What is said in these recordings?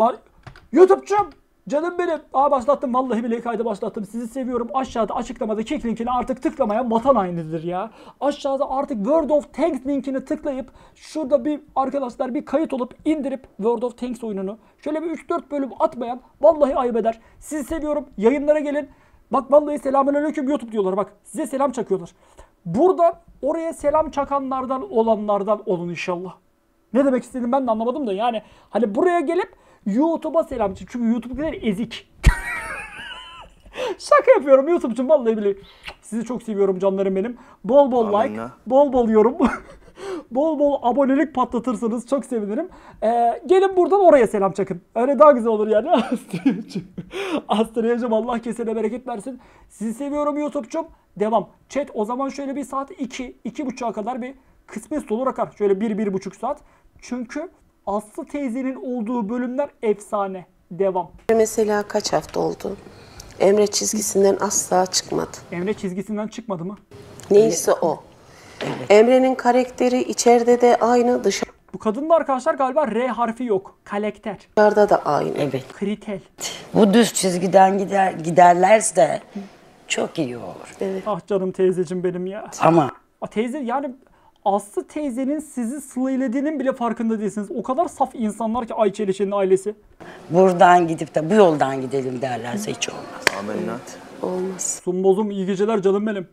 YouTube'cum canım benim. Başlattım vallahi bile kaydı başlattım. Sizi seviyorum. Aşağıda açıklamada kick linkini artık tıklamayan vatan hainidir ya. Aşağıda artık World of Tanks linkini tıklayıp şurada bir arkadaşlar bir kayıt olup indirip World of Tanks oyununu şöyle bir 3-4 bölüm atmayan vallahi ayıp eder. Sizi seviyorum. Yayınlara gelin. Bak vallahi selamünaleyküm YouTube diyorlar bak. Size selam çakıyorlar. Buradan oraya selam çakanlardan olanlardan olun inşallah. Ne demek istediğimi ben de anlamadım da yani hani buraya gelip YouTube'a selam çak. Çünkü YouTube kadar ezik. Şaka yapıyorum YouTube'cum vallahi bile. Sizi çok seviyorum canlarım benim. Bol bol like, bol bol yorum. Bol bol abonelik patlatırsanız çok sevinirim. Gelin buradan oraya selam çakın. Öyle daha güzel olur yani. Astriyacım Allah kesene bereket versin. Sizi seviyorum YouTube'cum. Devam. Chat o zaman şöyle bir saat 2-2.30'a kadar bir kısmet olur akar. Şöyle 1-1.5 saat. Çünkü Aslı teyzenin olduğu bölümler efsane. Devam. Mesela kaç hafta oldu? Emre çizgisinden asla çıkmadı. Emre çizgisinden çıkmadı mı? Neyse o. Evet. Emre'nin karakteri içeride de aynı, Bu kadında arkadaşlar galiba R harfi yok. Kalekter. dışarıda da aynı. Evet. Kritel. Bu düz çizgiden giderlerse çok iyi olur. Evet. Ah canım teyzeciğim benim ya. Ama Teyze yani Aslı teyzenin sizi sılaylediğinin bile farkında değilsiniz. O kadar saf insanlar ki Ayça Eleşen'in ailesi. buradan gidip de bu yoldan gidelim derlerse hiç olmaz. Amenna. Olmaz. Sumbozum iyi geceler canım benim.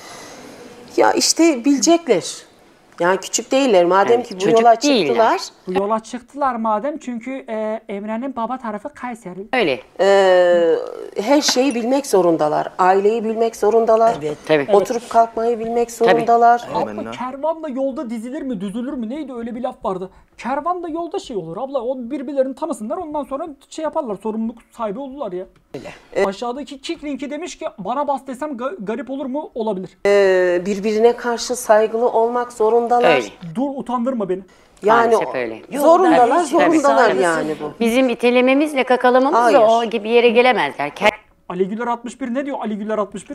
Ya işte bilecekler. Yani küçük değiller. Madem Evet, ki bu çocuk yola değiller. çıktılar. Bu yola çıktılar madem çünkü Emre'nin baba tarafı Kayseri. Öyle. Her şeyi bilmek zorundalar. Aileyi bilmek zorundalar. Evet. Tabii. Oturup kalkmayı bilmek zorundalar. Abla kervanla yolda dizilir mi düzülür mü neydi öyle bir laf vardı. Kervanla yolda şey olur abla o birbirlerini tanısınlar ondan sonra şey yaparlar sorumluluk sahibi olurlar ya. Aşağıdaki kick linki demiş ki bana bas desem garip olur mu? Olabilir. Birbirine karşı saygılı olmak zorundalar. Öyle. Dur utandırma beni. Yani Maalesef öyle. zorundalar, Tabii, zorundalar tabii. yani bu. Bizim itelememizle kakalamamızla o Hayır. gibi yere gelemezler. Ali Güler 61 ne diyor Ali Güler 61?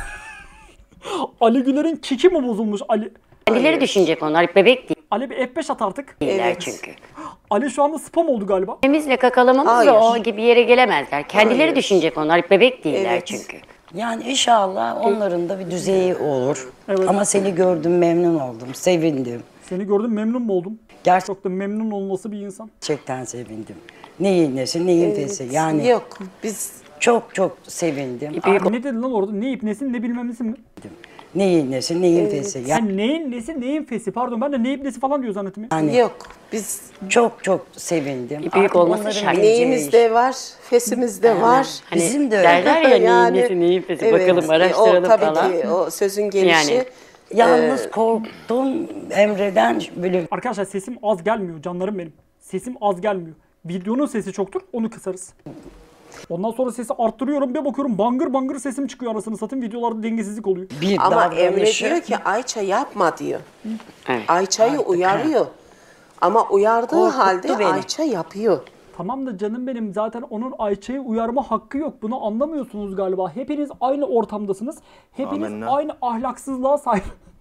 Ali Güler'in kiki mi bozulmuş? Kendileri düşünecek onlar. Bebek Ali bir F5 at artık. değiller Evet. çünkü. Ali şu anda spam oldu galiba. Itelememizle kakalamamızla Hayır. o gibi yere gelemezler. Kendileri Hayır. düşünecek onlar. Bebek değiller Evet. çünkü. Yani inşallah onların da bir düzeyi olur. Evet. Ama seni gördüm, memnun oldum, sevindim. Seni gördüm memnun mu oldum? Gerçekten Çok da memnun olması bir insan. sevindim. Neyin nesi, neyin fesi. Yani Yok biz çok çok sevindim. Ne dedin lan orada? Ne ipnesin ne bilmem nesin mi? Neyin nesi, neyin fesi. Sen neyin nesi neyin fesi? Pardon ben de ne ipnesi falan diyor zannettim ya. Yani yok biz çok çok sevindim. Büyük Artık olması onların şart. bileceği neyimiz iş. de var, fesimiz de var. Hani Bizim de öyle. derler ya Yani, neyin nesi neyin fesi. evet, Bakalım araştıralım o, tabii falan. ki o sözün gelişi. Yani. Yalnız korktum Emre'den böyle Arkadaşlar sesim az gelmiyor canlarım benim. Sesim az gelmiyor. Videonun sesi çoktur onu kısarız. Ondan sonra sesi arttırıyorum bir bakıyorum bangır bangır sesim çıkıyor anasını satayım videolarda dengesizlik oluyor. bir Ama Emre davranışı. diyor ki Ayça yapma diyor. Evet. Ayça'yı uyarıyor. Ama uyardığı Korkuttu halde beni. Ayça yapıyor. Tamam da canım benim zaten onun Ayça'yı uyarma hakkı yok. Bunu anlamıyorsunuz galiba. Hepiniz aynı ortamdasınız. Hepiniz Amenna. aynı ahlaksızlığa sahip.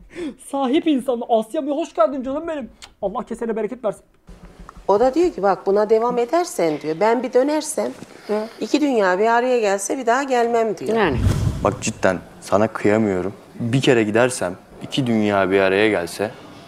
Sahip insan. Asya bir hoş geldin canım benim. Allah kesene bereket versin. O da diyor ki bak buna devam edersen diyor. Ben bir dönersem iki dünya bir araya gelse bir daha gelmem diyor. Yani. Bak cidden sana kıyamıyorum. Bir kere gidersem iki dünya bir araya gelse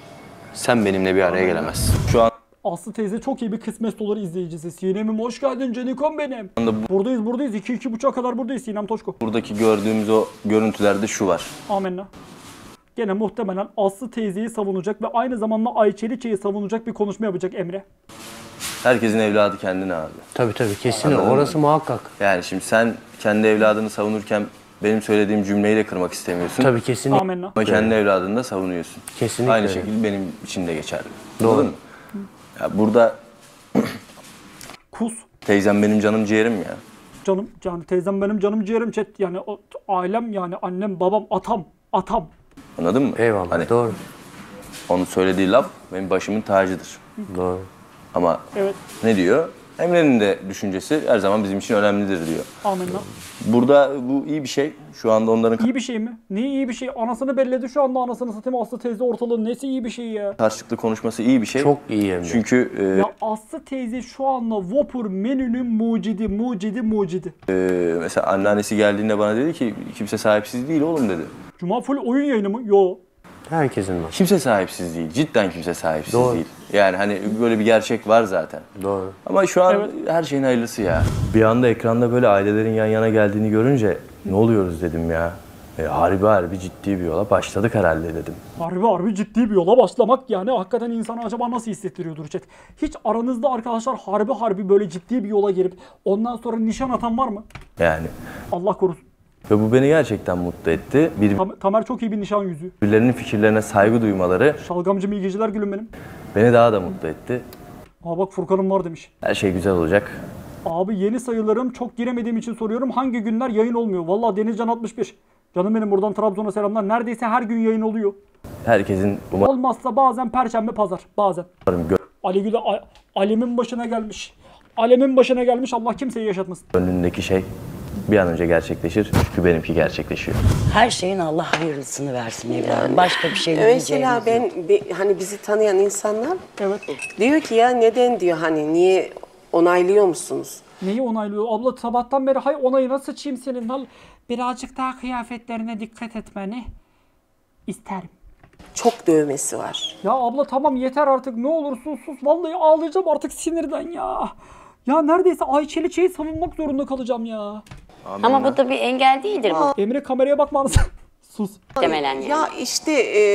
sen benimle bir araya gelemezsin. Şu an Aslı teyze çok iyi bir kısmet olur izleyicisi. Sinem'im hoş geldin canikom benim. Buradayız. 2-2.30'a kadar buradayız Sinem Toşko. buradaki gördüğümüz o görüntülerde şu var. Amenna. Gene muhtemelen Aslı teyzeyi savunacak ve aynı zamanda Ayçeliçe'yi savunacak bir konuşma yapacak Emre. Herkesin evladı kendine abi. Tabii kesin Anladın orası mı? muhakkak. Yani şimdi sen kendi evladını savunurken benim söylediğim cümleyi de kırmak istemiyorsun. Tabii kesinlikle. Amenna. Ama kendi evladını da savunuyorsun. Kesinlikle Aynı öyle. şekilde benim için de geçerli. Doğru. Anladın mı? Ya burada Kus. teyzem benim canım ciğerim ya. Canım yani teyzem benim canım ciğerim chat yani ailem yani annem babam atam. Anladın mı? Eyvallah. Hani Doğru. onun söylediği laf benim başımın tacıdır. Doğru. Ama Evet. ne diyor? Emre'nin de düşüncesi her zaman bizim için önemlidir diyor. Amenna. Burada bu iyi bir şey. Şu anda onların İyi bir şey mi? Ne iyi bir şey? Anasını belledi şu anda, anasını satayım. Aslı teyze ortalığın nesi iyi bir şey ya? karşılıklı konuşması iyi bir şey. Çok iyi hem de. Çünkü Ya Aslı teyze şu anda Whopper menünün mucidi. mesela anneannesi geldiğinde bana dedi ki kimse sahipsiz değil oğlum dedi. Cuma full oyun yayını mı? Yo. Herkesin var. Kimse sahipsiz değil. Cidden kimse sahipsiz Doğru. değil. Yani hani böyle bir gerçek var zaten. Doğru. Ama şu an Evet. her şeyin hayırlısı ya. Bir anda ekranda böyle ailelerin yan yana geldiğini görünce ne oluyoruz dedim ya. Harbi ciddi bir yola başladık herhalde dedim. Harbi ciddi bir yola başlamak yani hakikaten insana acaba nasıl hissettiriyordur chat? Hiç aranızda arkadaşlar harbi böyle ciddi bir yola girip ondan sonra nişan atan var mı? Yani. Allah korusun. Ve bu beni gerçekten mutlu etti. Tamer çok iyi bir nişan yüzüğü. Birbirlerinin fikirlerine saygı duymaları Şalgamcım iyi geceler gülüm benim. beni daha da mutlu etti. Aa bak Furkan'ım var demiş. Her şey güzel olacak. Abi yeni sayılarım, çok giremediğim için soruyorum. Hangi günler yayın olmuyor? Vallahi Denizcan 61. Canım benim, buradan Trabzon'a selamlar. Neredeyse her gün yayın oluyor. Herkesin Olmazsa bazen Perşembe, Pazar. Bazen. umarım Ali Güle Alem'in başına gelmiş. Alemin başına gelmiş. Allah kimseyi yaşatmasın. gönlündeki şey bir an önce gerçekleşir. Çünkü benimki gerçekleşiyor. Her şeyin Allah hayırlısını versin evladım. Başka bir şey diyeceğimiz Mesela yok. hani bizi tanıyan insanlar Evet. diyor ki ya neden diyor, hani niye onaylıyor musunuz? Neyi onaylıyor? Abla sabahtan beri hay onayına sıçayım senin. Birazcık daha kıyafetlerine dikkat etmeni isterim. Çok dövmesi var. Ya abla tamam yeter artık, ne olursun sus. Vallahi ağlayacağım artık sinirden ya. Ya neredeyse Ayçeli Çey'i savunmak zorunda kalacağım ya. Ama bu da bir engel değildir bu. Emre kameraya bakma mısın? Sus. Muhtemelen yani. Ya işte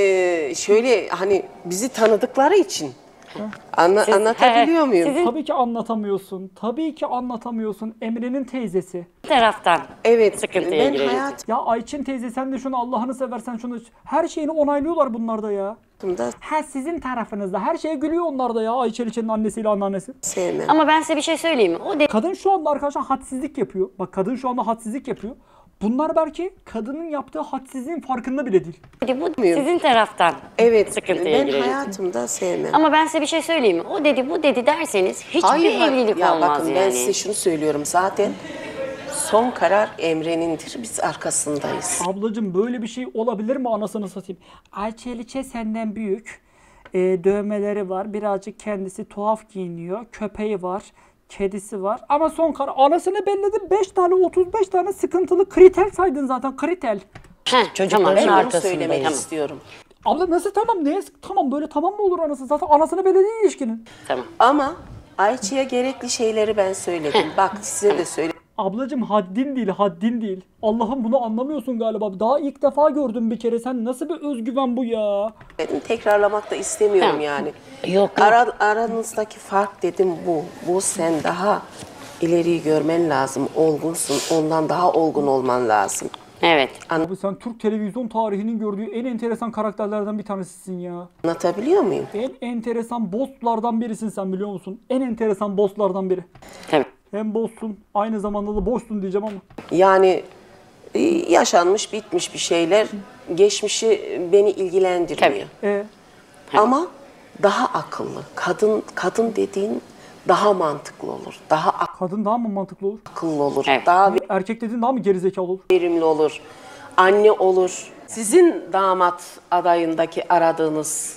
şöyle hani bizi tanıdıkları için anlatabiliyor muyum? Sizin Tabii ki anlatamıyorsun. Tabii ki anlatamıyorsun. Emre'nin teyzesi. taraftan Evet, sıkıntıya ben gireriz. Ya Ayçin teyze sen de şunu, Allah'ını seversen şunu. Her şeyini onaylıyorlar bunlar da ya. hayatımda Ha sizin tarafınızda. Her şeye gülüyor onlar da ya. Ayçel İçen'in annesiyle anneannesi. sevmem. Ama ben size bir şey söyleyeyim mi? O Kadın şu anda arkadaşlar hadsizlik yapıyor. Bak kadın şu anda hadsizlik yapıyor. Bunlar belki kadının yaptığı hadsizliğin farkında bile değil. dedi bu sizin taraftan Evet, sıkıntıya ben gireriz. hayatımda sevmem. Ama ben size bir şey söyleyeyim mi? O dedi bu dedi derseniz hiçbir evlilik ya olmaz bakın yani. ben size şunu söylüyorum zaten. Son karar Emre'nindir. Biz arkasındayız. Ablacığım böyle bir şey olabilir mi, anasını satayım? Ayçel İçe senden büyük. Dövmeleri var. Birazcık kendisi tuhaf giyiniyor. Köpeği var. Kedisi var. Ama son karar. Anasını belledin. 5 tane 35 tane sıkıntılı kritel saydın zaten. Kritel. Çocukların Ben bunu arkasındayız. söylemek Tamam. istiyorum. Abla nasıl tamam? Neye tamam, böyle tamam mı olur anası? Zaten anasını belediğin ilişkinin. Tamam. Ama Ayça'ya gerekli şeyleri ben söyledim. Bak size de söyledim. Ablacığım haddin değil, haddin değil. Allah'ım bunu anlamıyorsun galiba. Daha ilk defa gördüm bir kere. Sen nasıl bir özgüven bu ya? Tekrarlamak da istemiyorum Tamam. yani. Yok. Aranızdaki fark dedim bu. Bu sen daha ileriyi görmen lazım. Olgunsun. Ondan daha olgun olman lazım. Evet. Abi sen Türk televizyon tarihinin gördüğü en enteresan karakterlerden bir tanesisin ya. Anlatabiliyor muyum? En enteresan bosslardan birisin sen, biliyor musun? En enteresan bosslardan biri. Tabii. Hem bosssun, aynı zamanda da boşsun diyeceğim ama. Yani yaşanmış, bitmiş bir şeyler. Geçmişi beni ilgilendirmiyor. Ama daha akıllı. Kadın dediğin daha mantıklı olur. Daha Kadın daha mı mantıklı olur? akıllı olur. Evet. Daha Erkek dediğin daha mı gerizekalı olur? verimli olur. Anne olur. Sizin damat adayındaki aradığınız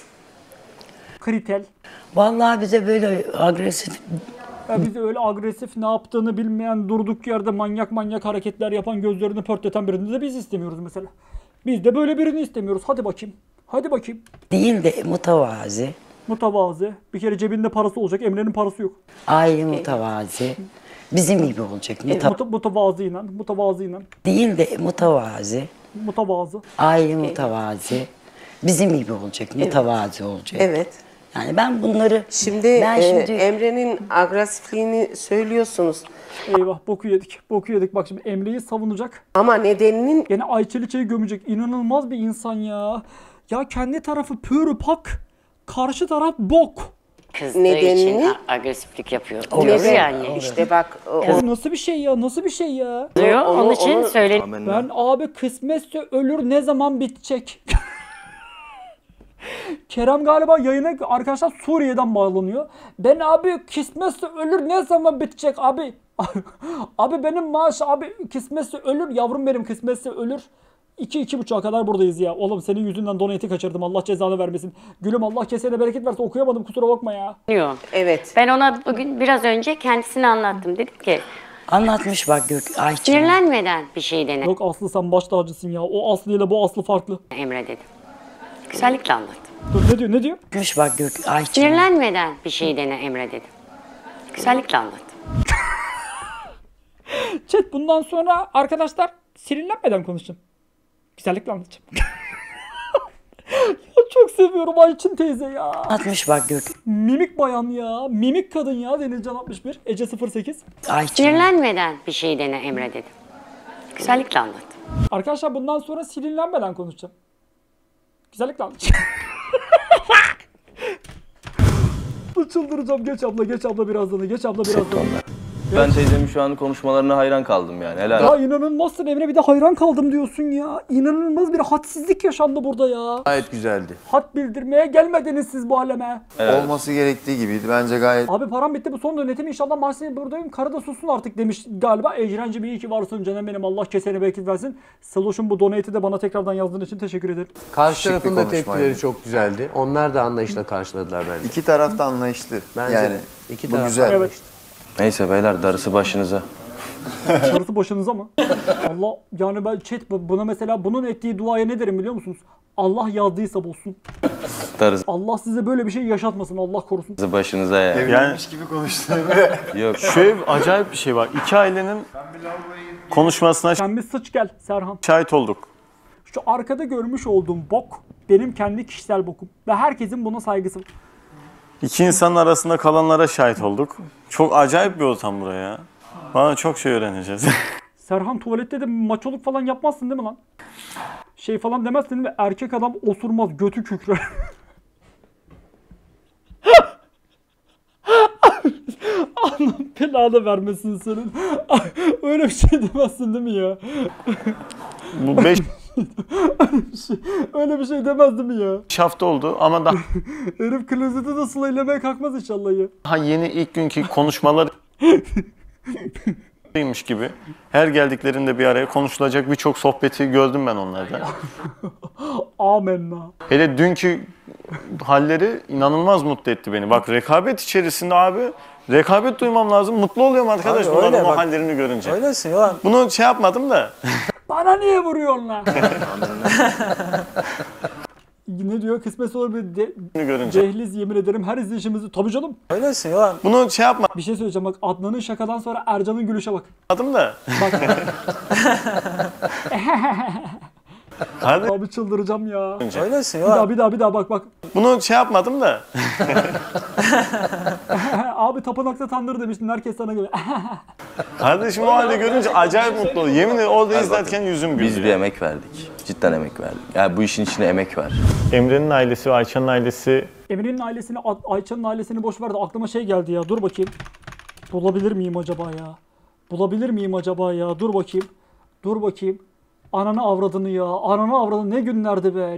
Kritel. Vallahi bize böyle agresif Ya bizi öyle agresif, ne yaptığını bilmeyen, durduk yerde manyak hareketler yapan, gözlerini pörtleten birini de biz istemiyoruz mesela. Biz de böyle birini istemiyoruz. Hadi bakayım. Hadi bakayım. değil de mütevazi, Mutavazi. Bir kere cebinde parası olacak. Emre'nin parası yok. aile mütevazi, bizim gibi olacak. Mutavazıyla. Değil de mütevazi, Mutavazı. aile mütevazi, bizim gibi olacak. Mütevazi olacak. evet. Yani ben bunları Şimdi, ben Emre'nin agresifliğini söylüyorsunuz. Eyvah boku yedik. Boku yedik. Bak şimdi Emre'yi savunacak. Ama nedeninin Gene Ayçel İçe'yi gömecek. İnanılmaz bir insan ya. Ya kendi tarafı pürü pak. Karşı taraf bok. Kızdığı Nedenini- için agresiflik yapıyor. Diyoruz yani. işte bak Bu nasıl bir şey ya? Nasıl bir şey ya? Diyor. Onun için onu- söyle. Ben abi kısmetse ölür, ne zaman bitecek? Kerem galiba yayına arkadaşlar Suriye'den bağlanıyor. Ben abi kısmetse ölür ne zaman bitecek abi? Abi benim maaş abi kısmetse ölür yavrum benim kısmetse ölür. 2-2.30'a kadar buradayız ya. Oğlum senin yüzünden donate'i kaçırdım. Allah cezanı vermesin. Gülüm Allah kesene bereket versin. Okuyamadım kusura bakma ya. Diyor. Evet. Ben ona bugün biraz önce kendisini anlattım. Dedim ki Anlatmış bak Ayça. sinirlenmeden bir şey dene Yok Aslı sen baş tacısın ya. O Aslı ile bu Aslı farklı. Emre dedim. Güzellikle anlattım. Dur ne diyor ne diyor? Anlatmış bak Ayça. Sinirlenmeden bir şey dene Emre dedim. Güzellikle anlattım. Chat bundan sonra arkadaşlar sinirlenmeden konuşacağım. Güzellikle anlatacağım. Ya çok seviyorum Ayçin teyze ya. Anlatmış bak Mimik bayan ya. Mimik kadın ya Denizcan 61. Ece 08. Ayça. Sinirlenmeden bir şey dene Emre dedim. Güzellikle anlattım. Arkadaşlar bundan sonra sinirlenmeden konuşacağım. Güzellikle anlatacağım. Çıldıracağım. Geç abla birazdan. Geç abla birazdan. Ben teyzemin şu an konuşmalarına hayran kaldım yani. Helal. Ya inanılmazsın Emre bir de hayran kaldım diyorsun ya. İnanılmaz bir hadsizlik yaşandı burada ya. Gayet güzeldi. Had bildirmeye gelmediniz siz bu aleme. Olması gerektiği gibiydi. Bence gayet Abi param bitti bu son dönetim inşallah Marsilya'ya buradayım. Karada sussun artık demiş galiba. Ecrenci bir iyi ki varsın canım benim Allah kesene bereket versin. Seloş'un bu donate'i de bana tekrardan yazdığın için teşekkür ederim. Karşı Şık bir tarafın da konuşmaydı. tepkileri çok güzeldi. Onlar da anlayışla karşıladılar bence. iki taraf da anlayışlı. Bence yani de. İki bu taraf güzel. Evet. Neyse beyler darısı başınıza. Karısı başınıza mı? Allah yani ben chat buna mesela bunun ettiği duaya ne derim biliyor musunuz? Allah yazdıysa bozsun. Darısı Allah size böyle bir şey yaşatmasın Allah korusun. başınıza ya. Evlenmiş gibi konuştu. Yok. Şöyle acayip bir şey var. İki ailenin konuşmasına Sen bir sıç gel Serhan. şahit olduk. Şu arkada görmüş olduğum bok benim kendi kişisel bokum. Ve herkesin buna saygısı var. İki insanın arasında kalanlara şahit olduk. Çok acayip bir ortam buraya. Bana çok şey öğreneceğiz. Serhan tuvalette de maçoluk falan yapmazsın değil mi lan? Şey falan demezsin değil mi? Erkek adam osurmaz götü kükrer. Allah belanı vermesin senin. Öyle bir şey demezsin değil mi ya? Bu 5 Öyle bir şey demez değil mi ya? hafta oldu ama Herif klozete de sulaylamaya kalkmaz inşallah ya. daha yeni ilk günkü konuşmalar gibi. Her geldiklerinde bir araya konuşulacak birçok sohbeti gördüm ben onlardan. Amenna. Hele dünkü halleri inanılmaz mutlu etti beni. Bak rekabet içerisinde abi rekabet duymam lazım. Mutlu oluyorum arkadaş Abi bunların öyle o bak. hallerini görünce. Öylesin ya. Bunu şey yapmadım da. Bana niye vuruyorsun lan? Ne diyor? Kısmet olur bir görünce. dehliz yemin ederim her izleyişimizi... Tabii canım. Öylesin ya. Bunu şey Bir şey söyleyeceğim bak Adnan'ın şakadan sonra Ercan'ın gülüşe bak. yapmadım da. Bak Hadi abi çıldıracağım ya. Öylesin Bir ya. daha bak. bunu şey yapmadım da. Abi tapınakta tandır demiştin herkes sana göre. Kardeşim o halde görünce acayip mutlu oldum. Yemin ederim orada izlerken yüzüm güldü. Biz bir emek verdik. Cidden emek verdik. Yani bu işin içine emek var. Emre'nin ailesi ve Ayça'nın ailesi Emre'nin ailesini, Ayça'nın ailesini boş ver de aklıma şey geldi ya. Dur bakayım. Bulabilir miyim acaba ya? Dur bakayım. Ananı avradını ya. Ananı avradını ne günlerdi be.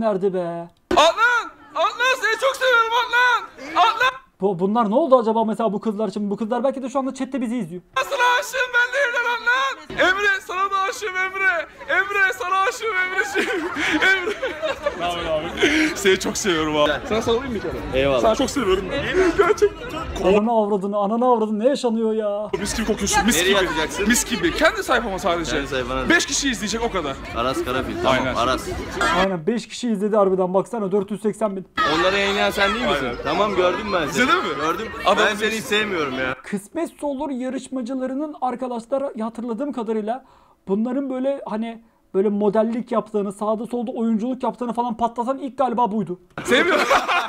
Adnan seni çok seviyorum Adnan. Bunlar ne oldu acaba mesela bu kızlar için? Bu kızlar belki de şu anda chatte bizi izliyor. Sana aşığım ben de evlen Adnan. Emre sana da aşığım Emre. Emre sana aşığım Emre'ciğim. Emre. Ne haber abi? Seni çok seviyorum abi. Sana sarılayım mı bir kere? Eyvallah. Sana çok seviyorum. Gerçekten. Ananı avradını ne yaşanıyor ya? Mis gibi kokuyorsun. Mis Nereye gibi. atacaksın? Mis gibi. Kendi sayfama sadece. Kendi sayfana. 5 kişi izleyecek o kadar. Aras Karafil. Tamam Aynen. Aras. Aynen 5 kişi izledi harbiden baksana 480 bin. Onları yayınlayan sen değil misin? Tamam gördüm ben seni. İzledin mi? Gördüm. Adam Ben seni hiç sevmiyorum ya. Kısmetse olur yarışmacılarının arkadaşlar hatırladığım kadarıyla bunların böyle hani böyle modellik yaptığını, sağda solda oyunculuk yaptığını falan patlatan ilk galiba buydu. Sevmiyorum.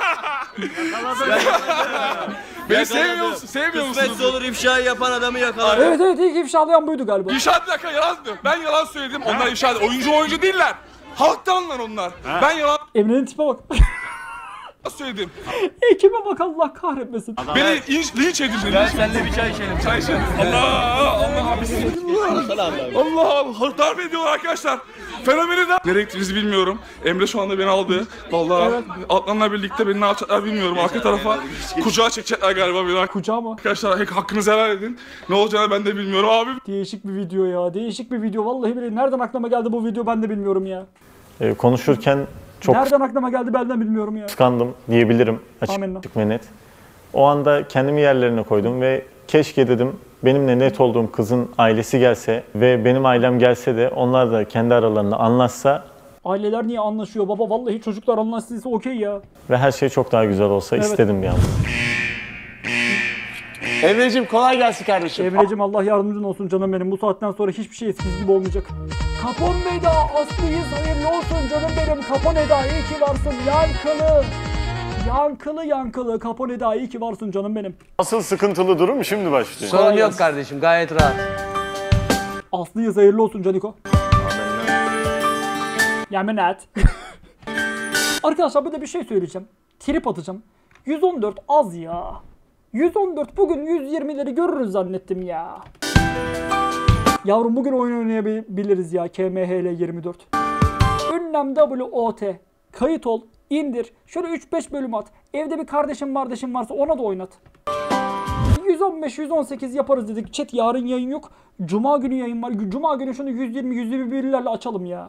Beni sevmiyor musun? Sevmiyor musun? Kısmetse olur ifşayı yapan adamı yakalar. Evet ilk ifşalayan buydu galiba. İnşaat bir dakika yalan diyor. Ben yalan söyledim. Onlar inşaat oyuncu değiller. Halktanlar onlar. Ben yalan... Emre'nin tipe bak. söyledim. Ekibe bak Allah kahretmesin. Beni linç edin. Ben seninle bir çay içelim. Çay içelim. Allah Allah darp ediyorlar arkadaşlar. Fenomeni de. Nereye gittiğinizi bilmiyorum. Emre şu anda beni aldı. Vallahi Adnan'la birlikte beni ne yapacaklar bilmiyorum. Arka tarafa kucağa çekecekler galiba beni. Kucağı mı? Arkadaşlar hakkınızı helal edin. Ne olacağını ben de bilmiyorum abi. Değişik bir video ya. Değişik bir video. Vallahi billahi nereden aklıma geldi bu video ben de bilmiyorum ya. Konuşurken çok Nereden aklıma geldi ben de bilmiyorum ya. kıskandım diyebilirim açık ve net. O anda kendimi yerlerine koydum ve keşke dedim benimle net olduğum kızın ailesi gelse ve benim ailem gelse de onlar da kendi aralarında anlaşsa Aileler niye anlaşıyor baba? Vallahi çocuklar anlaşsıysa okey ya. ve her şey çok daha güzel olsa istedim bir anda. Emre'cim kolay gelsin kardeşim. Emre'cim Allah yardımcın olsun canım benim. Bu saatten sonra hiçbir şey eskisi gibi olmayacak. Kapon Eda, Aslı'yız hayırlı olsun canım benim. Kapon Eda iyi ki varsın. Yankılı. Kapon Eda iyi ki varsın canım benim. Asıl sıkıntılı durum şimdi başlıyor. Sorun yok kardeşim, gayet rahat. Aslı'yız hayırlı olsun Caniko. Yemin et. Arkadaşlar bir de bir şey söyleyeceğim. Trip atacağım. 114 az ya. 114 bugün 120'leri görürüz zannettim ya. Yavrum bugün oyun oynayabiliriz ya. KMHL 24. Ünlem WOT. Kayıt ol. İndir. Şöyle 3-5 bölüm at. Evde bir kardeşim varsa ona da oynat. 115-118 yaparız dedik. Chat yarın yayın yok. Cuma günü yayın var. Cuma günü şunu 120-121'lerle açalım ya.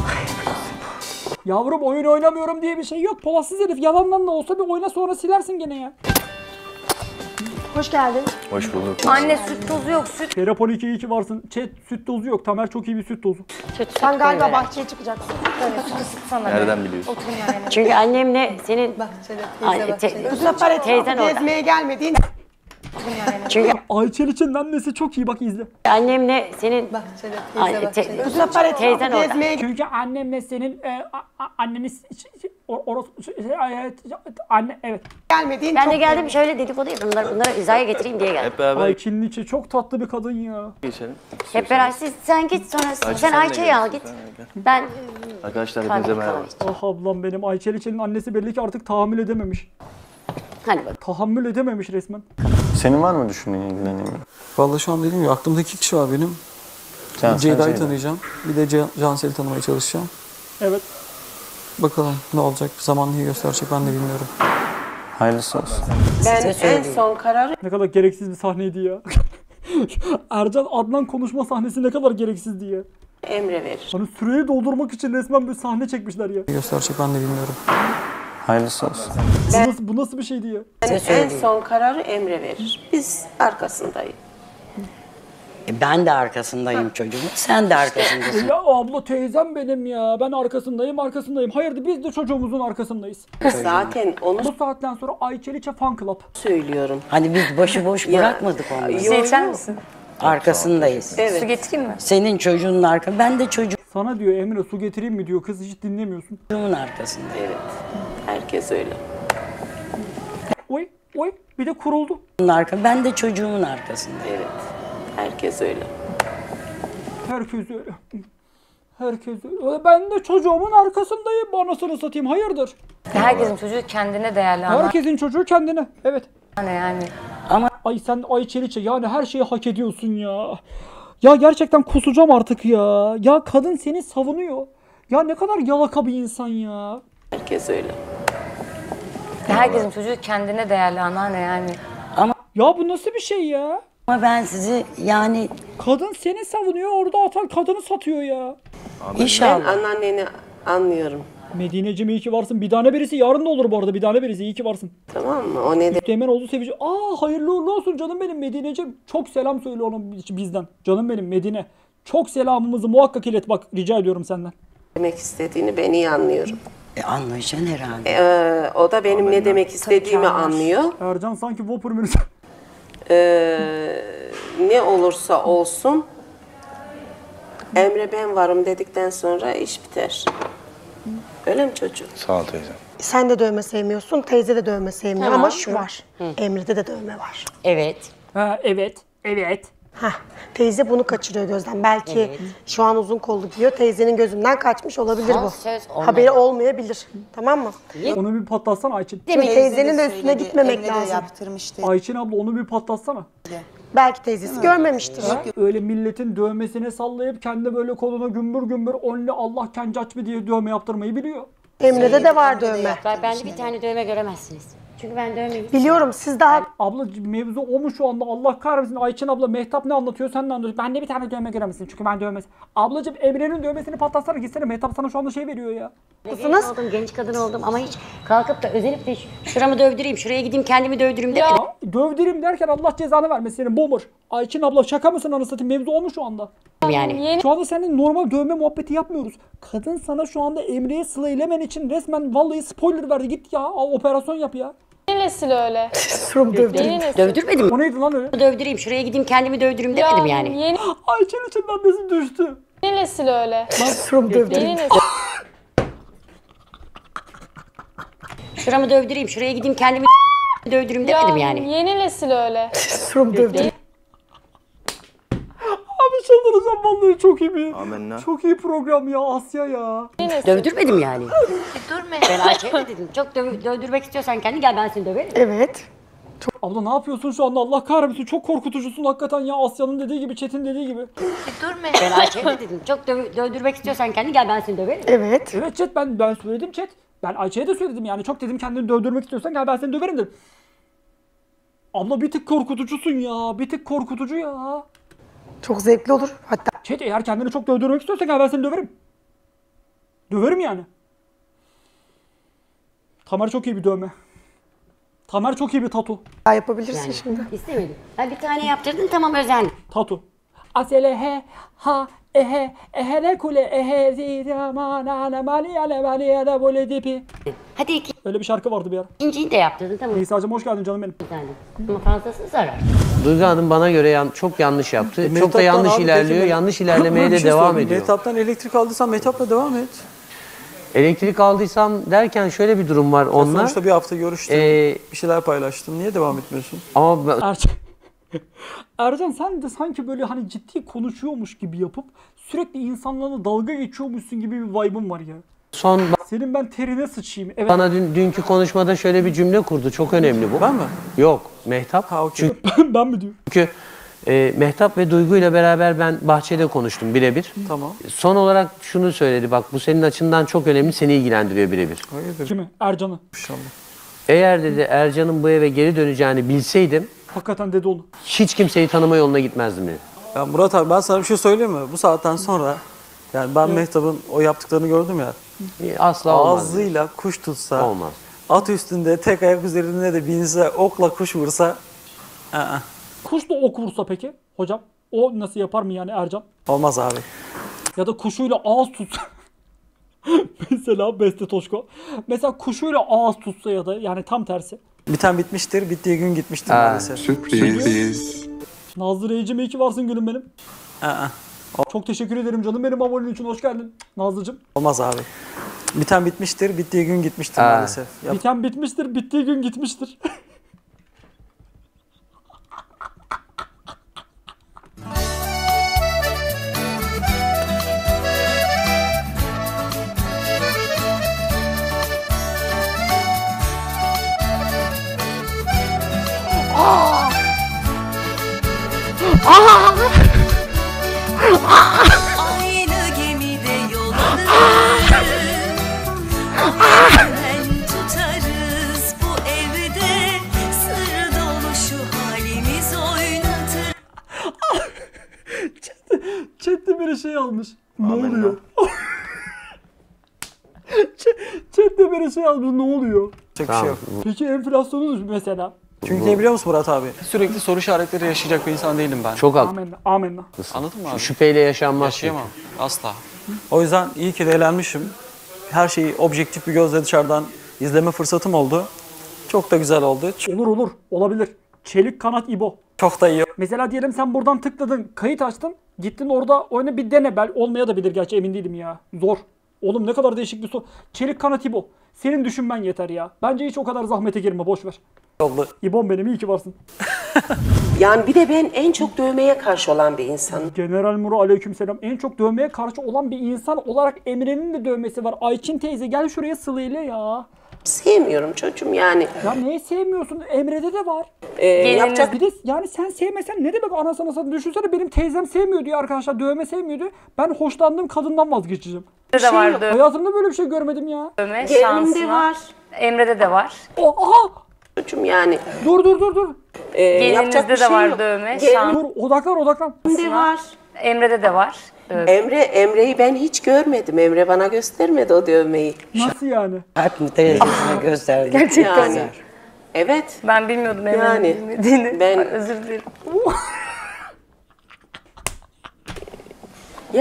Yavrum oyun oynamıyorum diye bir şey yok. Polatsız herif yalandan da olsa bir oyna sonra silersin gene ya. Hoş geldin. Hoş bulduk. Anne süt tozu yok süt. Terapon 2 iyi ki varsın. Chat süt tozu yok. Tamer çok iyi bir süt tozu. Sen galiba bahçeye çıkacaksın. Evet süt ısıtsana. Nereden biliyorsun? Oturun yani. Çünkü annemle senin Bahçede teyze teyzen orada. gezmeye gelmediğin. Çünkü Ayçel annesi çok iyi bak izle. annemle senin teyzen orada. Çünkü annemle senin anneniz orası anne evet. Gelmediğin Ben de geldim şöyle dedikodu yapayım. Bunları hizaya getireyim diye geldim. Hep beraber Ayçel'in içi çok tatlı bir kadın ya. geçelim. Hep beraber sen git sonra sen Ayça'yı al git. Ben Arkadaşlar hepinize merhaba. Ah ablam benim. Ayçel'in annesi belli ki artık tahammül edememiş. hadi bak. Tahammül edememiş resmen. Senin var mı düşündüğün ilgileniyor? Vallahi şu an dediğim gibi aklımda 2 kişi var benim. Ceyda'yı tanıyacağım. Bir de Cansel'i tanımaya çalışacağım. Evet. Bakalım ne olacak. Zaman neyi gösterecek ben de bilmiyorum. Hayırlısı olsun. Ben en son kararı Ne kadar gereksiz bir sahneydi ya. Ercan Adnan konuşma sahnesi ne kadar gereksizdi ya. Emre verir. Hani süreyi doldurmak için resmen bir sahne çekmişler ya. Gösterecek ben de bilmiyorum. Hayırlısı olsun. Bu nasıl bir şeydi ya? En son kararı Emre verir. Biz arkasındayız. Ben de arkasındayım çocuğum. Sen de arkasındasın. Ya abla teyzem benim ya. Ben arkasındayım. Hayırdır biz de çocuğumuzun arkasındayız. Zaten onu Bu saatten sonra Ayçeliçe Fan Club. söylüyorum. Hani biz başıboş bırakmadık onları. Su içer misin? Arkasındayız. Evet. Su getireyim mi? Senin çocuğunun arka, ben de çocuğumun Sana diyor Emre su getireyim mi diyor. Kız hiç dinlemiyorsun. arkasındayım. Evet. Herkes öyle. Oy bir de kuruldu. Ben de çocuğumun arkasındayım. Evet. Herkes öyle. Herkes öyle. Herkes öyle. Ben de çocuğumun arkasındayım. Anasını satayım. Hayırdır? Herkesin çocuğu kendine değerli ama. Herkesin çocuğu kendine. Evet. Yani. Ay sen Ayçeliçe yani her şeyi hak ediyorsun ya. Ya gerçekten kusacağım artık ya. Ya kadın seni savunuyor. Ya ne kadar yalaka bir insan ya. Herkes öyle. Herkesin çocuğu kendine değerli anneanne yani. Ya bu nasıl bir şey ya? Ama ben sizi yani Kadın seni savunuyor orada atan kadını satıyor ya. Ben inşallah. anneanneni anlıyorum. Medine'cim iyi ki varsın. Bir tane birisi yarın da olur bu arada. Bir tane birisi iyi ki varsın. Tamam mı? O ne de Üsteğmen oldu sevici. Hayırlı uğurlu olsun canım benim Medine'cim. Çok selam söyle ona bizden. Canım benim Medine. Çok selamımızı muhakkak ilet bak rica ediyorum senden. demek istediğini ben iyi anlıyorum. Anlayacaksın herhalde. O da benim ne demek istediğimi anlıyor. Ercan sanki Whopper menüsü. Ne olursa olsun Emre ben varım dedikten sonra iş biter. Öyle mi çocuğum? Sağ ol teyzem. Sen de dövme sevmiyorsun, teyze de dövme sevmiyor ama şu var. Emre'de de dövme var. Evet. Ha evet. Hah. teyze bunu kaçırıyor gözden. Belki şu an uzun kollu giyiyor. Teyzenin gözünden kaçmış olabilir Son bu. söz ondan. Haberi olmayabilir. Tamam mı? Onu bir patlatsana Ayçin. Çünkü teyzenin de üstüne gitmemek Emre de lazım. yaptırmıştı. Ayçin abla onu bir patlatsana. Belki teyzesi görmemiştir. Öyle milletin dövmesine sallayıp kendi böyle koluna gümbür gümbür only Allah kendi aç mı diye dövme yaptırmayı biliyor. Emre'de de var dövme. Bende bir tane dövme göremezsiniz. Çünkü ben dövmeyim. Biliyorum siz daha... Abla mevzu o mu şu anda? Allah kahretsin. Ayçin abla Mehtap ne anlatıyor sen ne anlatıyorsun? Ben de bir tane dövme göremezsin çünkü ben dövmesi. Ablacığım Emre'nin dövmesini patlatsana gitsene. Mehtap sana şu anda şey veriyor ya. Genç oldum, genç kadın oldum ama hiç kalkıp da özenip de şuramı dövdüreyim, şuraya gideyim kendimi dövdüreyim demedim. Ya dövdüreyim derken Allah cezanı vermesin senin boomer. Ayçin abla şaka mısın anasını satayım? Mevzu o mu şu anda? Yani. Şu anda seninle normal dövme muhabbeti yapmıyoruz. Kadın sana şu anda Emre'ye sıleylemen için resmen vallahi spoiler verdi. Git ya operasyon yap ya. Yeni nesil öyle. Dövdürmedim mi? O neydi lan öyle? Dövdüreyim, şuraya gideyim kendimi dövdüreyim demedim yani. Yeni, Ayçin içinden nasıl düştü? yeni nesil öyle. dövdüreyim. Yeni nesil. Şuramı dövdüreyim, şuraya gideyim kendimi dövdüreyim demedim yani. Yeni nesil öyle. Abi çıldıracağım vallahi çok iyi bir. Amenna. Çok iyi program ya Asya ya. Dövdürmedim yani. Ben Ayça'ya da dedim. Çok dövdürmek istiyorsan kendi gel ben seni döverim. Evet. Abla ne yapıyorsun şu anda? Allah kahretsin çok korkutucusun hakikaten ya. Asya'nın dediği gibi, Çetin dediği gibi. Ben Ayça'ya da dedim. Çok dövdürmek istiyorsan kendi gel ben seni döverim. Evet. Evet Çet ben söyledim Çet. Ben Ayça'ya da söyledim yani. Çok dedim kendini dövdürmek istiyorsan gel ben seni döverim dedim. Abla bir tık korkutucusun ya. Bir tık korkutucu ya. Çok zevkli olur. Hatta Çet eğer kendini çok dövdürmek istiyorsan gel ben seni döverim. Döverim yani. Tamer çok iyi bir dövme. Tamer çok iyi bir tatu. yapabilirsin Yani. şimdi. İstemedim. Ha bir tane yaptırdın tamam özendim. Tatu. Asele he ha ehe ehele kule ehe ziramanane maliyale maliyale böyle dipi. Hadi Öyle bir şarkı vardı bir ara. ikinciyi de yaptırdın tamam. Nisa'cığım hoş geldin canım benim. Ama fazlası zarar. Duygu Hanım bana göre çok yanlış yaptı. Çok da Mehtap'tan yanlış abi, ilerliyor. peki Yanlış ilerlemeye Bir de şey devam sorayım. ediyor. Mehtap'tan elektrik aldıysan Mehtap'la devam et. Elektrik aldıysam derken şöyle bir durum var onunla. Sonuçta bir hafta görüştün, bir şeyler paylaştın. Niye devam etmiyorsun? Ama Ercan sen de sanki böyle hani ciddi konuşuyormuş gibi yapıp sürekli insanlarla dalga geçiyormuşsun gibi bir vibe'ın var ya. Senin ben terine sıçayım. Evet. Bana dünkü konuşmada şöyle bir cümle kurdu. Çok önemli bu. Ben mi? Yok. Mehtap. Okay. Ben mi diyorum? Çünkü Mehtap ve Duygu ile beraber ben bahçede konuştum birebir. Tamam. Son olarak şunu söyledi. Bak bu senin açından çok önemli. Seni ilgilendiriyor birebir. Hayırdır? Kimi? Ercan'ı. İnşallah. Eğer dedi Ercan'ın bu eve geri döneceğini bilseydim Hakikaten dedi onu. hiç kimseyi tanıma yoluna gitmezdim dedi. Ya Murat abi ben sana bir şey söyleyeyim mi? Bu saatten sonra yani ben Mehtap'ın o yaptıklarını gördüm ya. Asla olmaz. Ağzıyla kuş tutsa, Olmaz. at üstünde tek ayak üzerinde de binse, okla kuş vursa Kuş da ok vursa peki hocam? O nasıl yapar mı yani Ercan? olmaz abi. Ya da kuşuyla ağız tutsa. Mesela Beste Toşko. Mesela kuşuyla ağız tutsa ya da yani tam tersi. Biten bitmiştir, bittiği gün gitmiştir maalesef. Sürpriz. Nazlı Reyciğim iyi ki varsın gülüm benim. Çok teşekkür ederim canım benim aboneliğin için hoş geldin Nazlıcığım. Olmaz abi. Biten bitmiştir, bittiği gün gitmiştir maalesef. Biten bitmiştir, bittiği gün gitmiştir. Aynı gemide yol alır. Hemen tutarız bu evde. Sır dolu şu halimiz oynatır. Chat'te bir şey almış. Ne oluyor? Chat'te bir şey almış. Ne oluyor? Çok bir şey yok. Peki enflasyonu mesela? Çünkü ne biliyor musun Murat abi? Sürekli soru işaretleri yaşayacak bir insan değilim ben. Çok haklı. Amenna. Amenna. Anladın mı abi? Şüpheyle yaşanmaz. Yaşayamam. Asla. O yüzden iyi ki de eğlenmişim. Her şeyi objektif bir gözle dışarıdan izleme fırsatım oldu. Çok da güzel oldu. Olur. Olabilir. Çelik kanat İbo. Çok da iyi. Mesela diyelim sen buradan tıkladın, kayıt açtın. Gittin orada oyna bir dene. Olmaya da bilir gerçi emin değilim ya. Zor. Oğlum ne kadar değişik bir soru. Çelik kanat İbo. Senin düşünmen yeter ya. Bence hiç o kadar zahmete girme boş ver. oldu. İbon benim iyi ki varsın. Yani bir de ben en çok dövmeye karşı olan bir insanım. General Muro aleykümselam. En çok dövmeye karşı olan bir insan olarak Emre'nin de dövmesi var. Ayçin teyze gel şuraya Sıla'yla ya. Sevmiyorum çocuğum yani. Ya neyi sevmiyorsun? Emre'de de var. Yapacak Bir de yani sen sevmesen ne demek anasını satayım? Düşünsene benim teyzem sevmiyor diyor arkadaşlar. Dövme sevmiyordu. Ben hoşlandığım kadından vazgeçeceğim. De var dövme. Hayatımda böyle bir şey görmedim ya. Dövme Gelinimde şansına. var. Emre'de de var. Aha! Çocuğum yani. Dur. Gelinizde bir de şey var yok. dövme. Dur odaklan. Gelinimde var. Emre'de de var. Dövme. Emre'yi ben hiç görmedim. Emre bana göstermedi o dövmeyi. Nasıl yani? Hep mi teyzesine gösterdi? Gerçekten. Yani. Evet. Ben bilmiyordum Emre'nin Yani, bilmediğini. ben- Ay, özür dilerim. Ya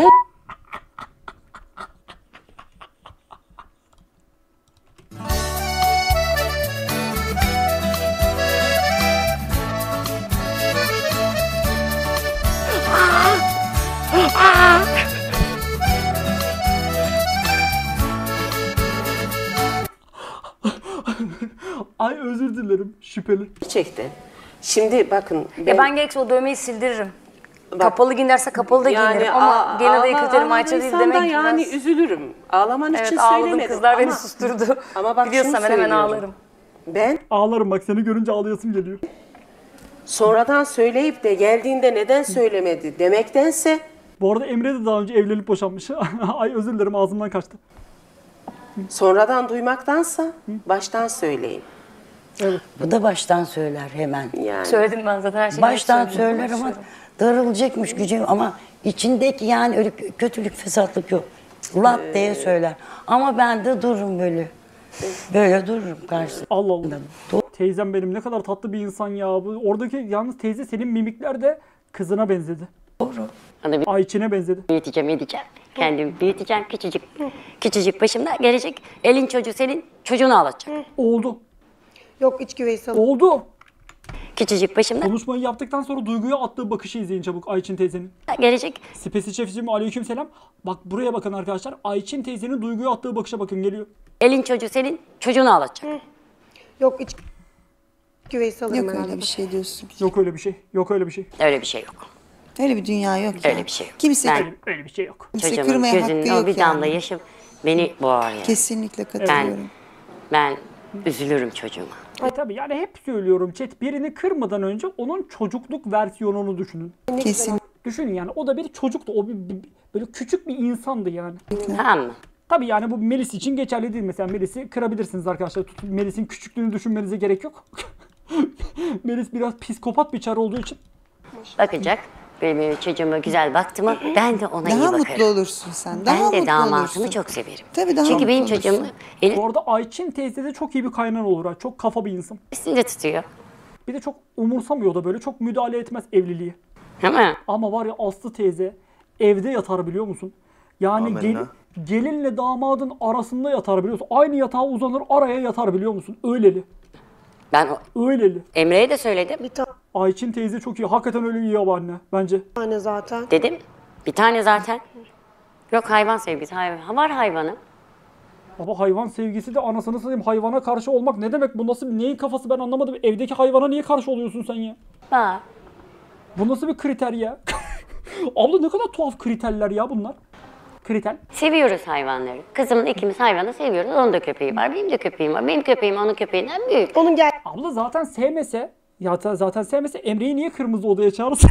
Ay özür dilerim şüpheli. gerçekten. Şimdi bakın Ya ben gerekse o dövmeyi sildiririm. Kapalı giyin derse kapalı da giyinirim ama gene de kötülerim Ayça değil demek ki yani biraz. üzülürüm. Ağlaman Evet için ağladım söylemedim. kızlar beni ama susturdu. Ama bak Biliyorsan şunu ben hemen söylüyorum. ağlarım. Ben Ağlarım bak seni görünce ağlayasım geliyor. sonradan söyleyip de geldiğinde neden söylemedi demektense Bu arada Emre de daha önce evlenip boşanmış. Ay özür dilerim ağzımdan kaçtı. sonradan duymaktansa baştan söyleyin. Bu da baştan söyler hemen. Yani. Söyledim ben zaten her şeyi. Baştan hep söyledim. söyler ama darılacakmış gücü ama içindeki yani öyle kötülük, fesatlık yok. Lat diye söyler. Ama ben de dururum böyle. Böyle dururum karşısında. Allah Allah. Teyzem benim ne kadar tatlı bir insan ya. Oradaki yalnız teyze senin mimikler de kızına benzedi. Doğru. Ayçin'e benzedi. Büyüteceğim. Kendimi büyüteceğim. Küçücük başımda gelecek. Elin çocuğu senin çocuğunu ağlatacak. Oldu. Yok iç güveysi salın. Oldu. Küçücük başımda Konuşmayı yaptıktan sonra Duygu'ya attığı bakışı izleyin çabuk Ayçin teyzenin. gelecek. Spesi şefcim aleykümselam. Bak buraya bakın arkadaşlar. Ayçin teyzenin Duygu'ya attığı bakışa bakın geliyor. Elin çocuğu senin çocuğunu ağlatacak. Yok iç güveysi alırım Yok herhalde. öyle bir şey diyorsun. Yok öyle bir şey. Yok öyle bir şey. Öyle bir şey yok. Öyle bir dünya yok ya. Öyle bir şey yok. Kimse, Öyle bir şey yok. kimse Çocuğumun kırmaya gözünün hakkı o yok bir damla yani. yaşı beni boğar yani. Kesinlikle katılıyorum. Ben üzülürüm çocuğuma. Tabii yani hep söylüyorum chat birini kırmadan önce onun çocukluk versiyonunu düşünün. Kesin. Düşünün yani o da bir çocuktu. O böyle küçük bir insandı yani. Tamam mı? Tabii yani bu Melis için geçerli değil. Mesela Melis'i kırabilirsiniz arkadaşlar. Melis'in küçüklüğünü düşünmenize gerek yok. Melis biraz psikopat bir çar olduğu için. Bakacak. Benim çocuğuma güzel baktı mı ben de ona iyi Daha bakarım. mutlu olursun sen. Daha Ben de mutlu damatımı olursun. çok severim. Tabii daha Çünkü benim mutlu çocuğumu olursun. Bu arada Ayçin teyze de çok iyi bir kaynan olur ha. Çok kafa bir insan. elisinde tutuyor. Bir de çok umursamıyor da böyle çok müdahale etmez evliliğe. Değil mi? Ama var ya Aslı teyze evde yatar biliyor musun? Yani Amenna. gelinle damadın arasında yatar biliyorsun. Aynı yatağa uzanır araya yatar biliyor musun? Öyleli. Ben Öyleli. Emre'ye de söyledim. Bir Ayçin teyze çok iyi. Hakikaten öyle iyi ama anne bence. tane zaten. Dedim. Bir tane zaten. Yok hayvan sevgisi. Var hayvanı. Baba hayvan sevgisi de anasını satayım hayvana karşı olmak ne demek? Bu nasıl neyin kafası ben anlamadım. Evdeki hayvana niye karşı oluyorsun sen ya? Var. Bu nasıl bir kriter ya? Abla ne kadar tuhaf kriterler ya bunlar. Kriter. Seviyoruz hayvanları. Kızımla ikimiz hayvanı seviyoruz. Onun da köpeği var. Benim de köpeğim var. Benim köpeğim onun köpeğinden büyük. Onun gel. Abla zaten sevmese Emre'yi niye kırmızı odaya çağırsın?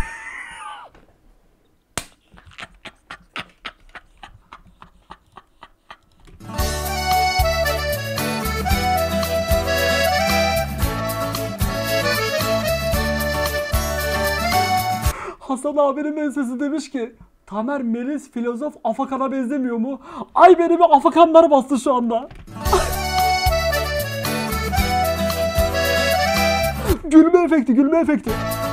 Hasan abinin ensesi demiş ki Tamer Melis filozof Afakan'a benzemiyor mu? Ay beni bir Afakanlar bastı şu anda. Gülme efekti.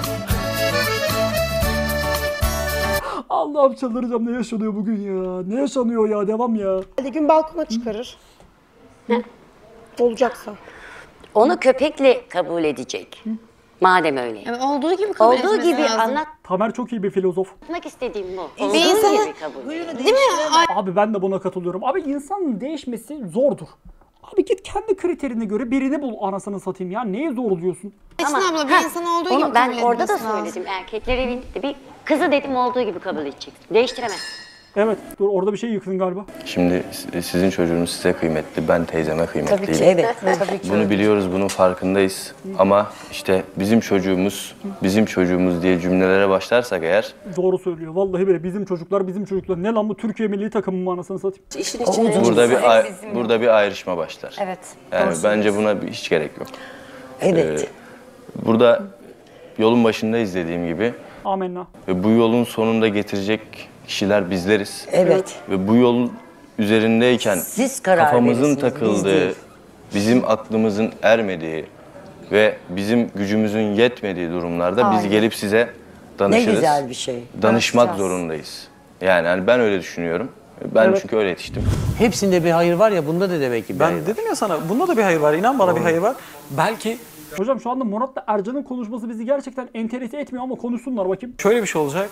Allah'ım çıldıracağım ne yaşanıyor bugün ya? Ne yaşanıyor ya? Devam ya. Hadi gün balkona çıkarır. Olacaksa. Onu köpekle kabul edecek. Madem öyle. Yani olduğu gibi kabul Olduğu etmesi gibi lazım. Tamer çok iyi bir filozof. anlatmak istediğim bu. Bir Olduğu insanın gibi kabul edecek. değil mi? Abi ben de buna katılıyorum. Abi insanın değişmesi zordur. Abi git kendi kriterine göre birini bul anasını satayım ya. Neye zorluyorsun? Esin abla bir insan olduğu gibi Onu ben kabul orada da etmesi lazım. söyledim. Erkekler evinde bir kızı dedim olduğu gibi kabul edeceksin. Değiştiremez. Evet, dur orada bir şey yıktın galiba. Şimdi sizin çocuğunuz size kıymetli, ben teyzeme kıymetliyim. Tabii ki evet. Tabii ki. Bunu biliyoruz, bunun farkındayız. Ama işte bizim çocuğumuz diye cümlelere başlarsak eğer... Doğru söylüyor. Vallahi böyle bizim çocuklar. Ne lan bu Türkiye milli takımı mı anasını satayım? İşin içine Burada bir ayrışma başlar. Evet. Yani bence buna hiç gerek yok. Evet. Burada yolun başındayız dediğim gibi. Amenna. Ve bu yolun sonunda getirecek kişiler bizleriz. Evet. Ve bu yol üzerindeyken Siz karar kafamızın verirsiniz, biz takıldığı, değil. bizim aklımızın ermediği ve bizim gücümüzün yetmediği durumlarda biz Aynen. gelip size danışırız. Ne güzel bir şey. Danışmak Danışacağız. zorundayız. Yani hani ben öyle düşünüyorum. Ben çünkü öyle yetiştim. Hepsinde bir hayır var ya, bunda da demek ki bir hayır Ben var. dedim ya sana, bunda da bir hayır var. İnan bana bir hayır var. Belki Hocam şu anda Murat'la Ercan'ın konuşması bizi gerçekten enterese etmiyor ama konuşsunlar bakayım. şöyle bir şey olacak.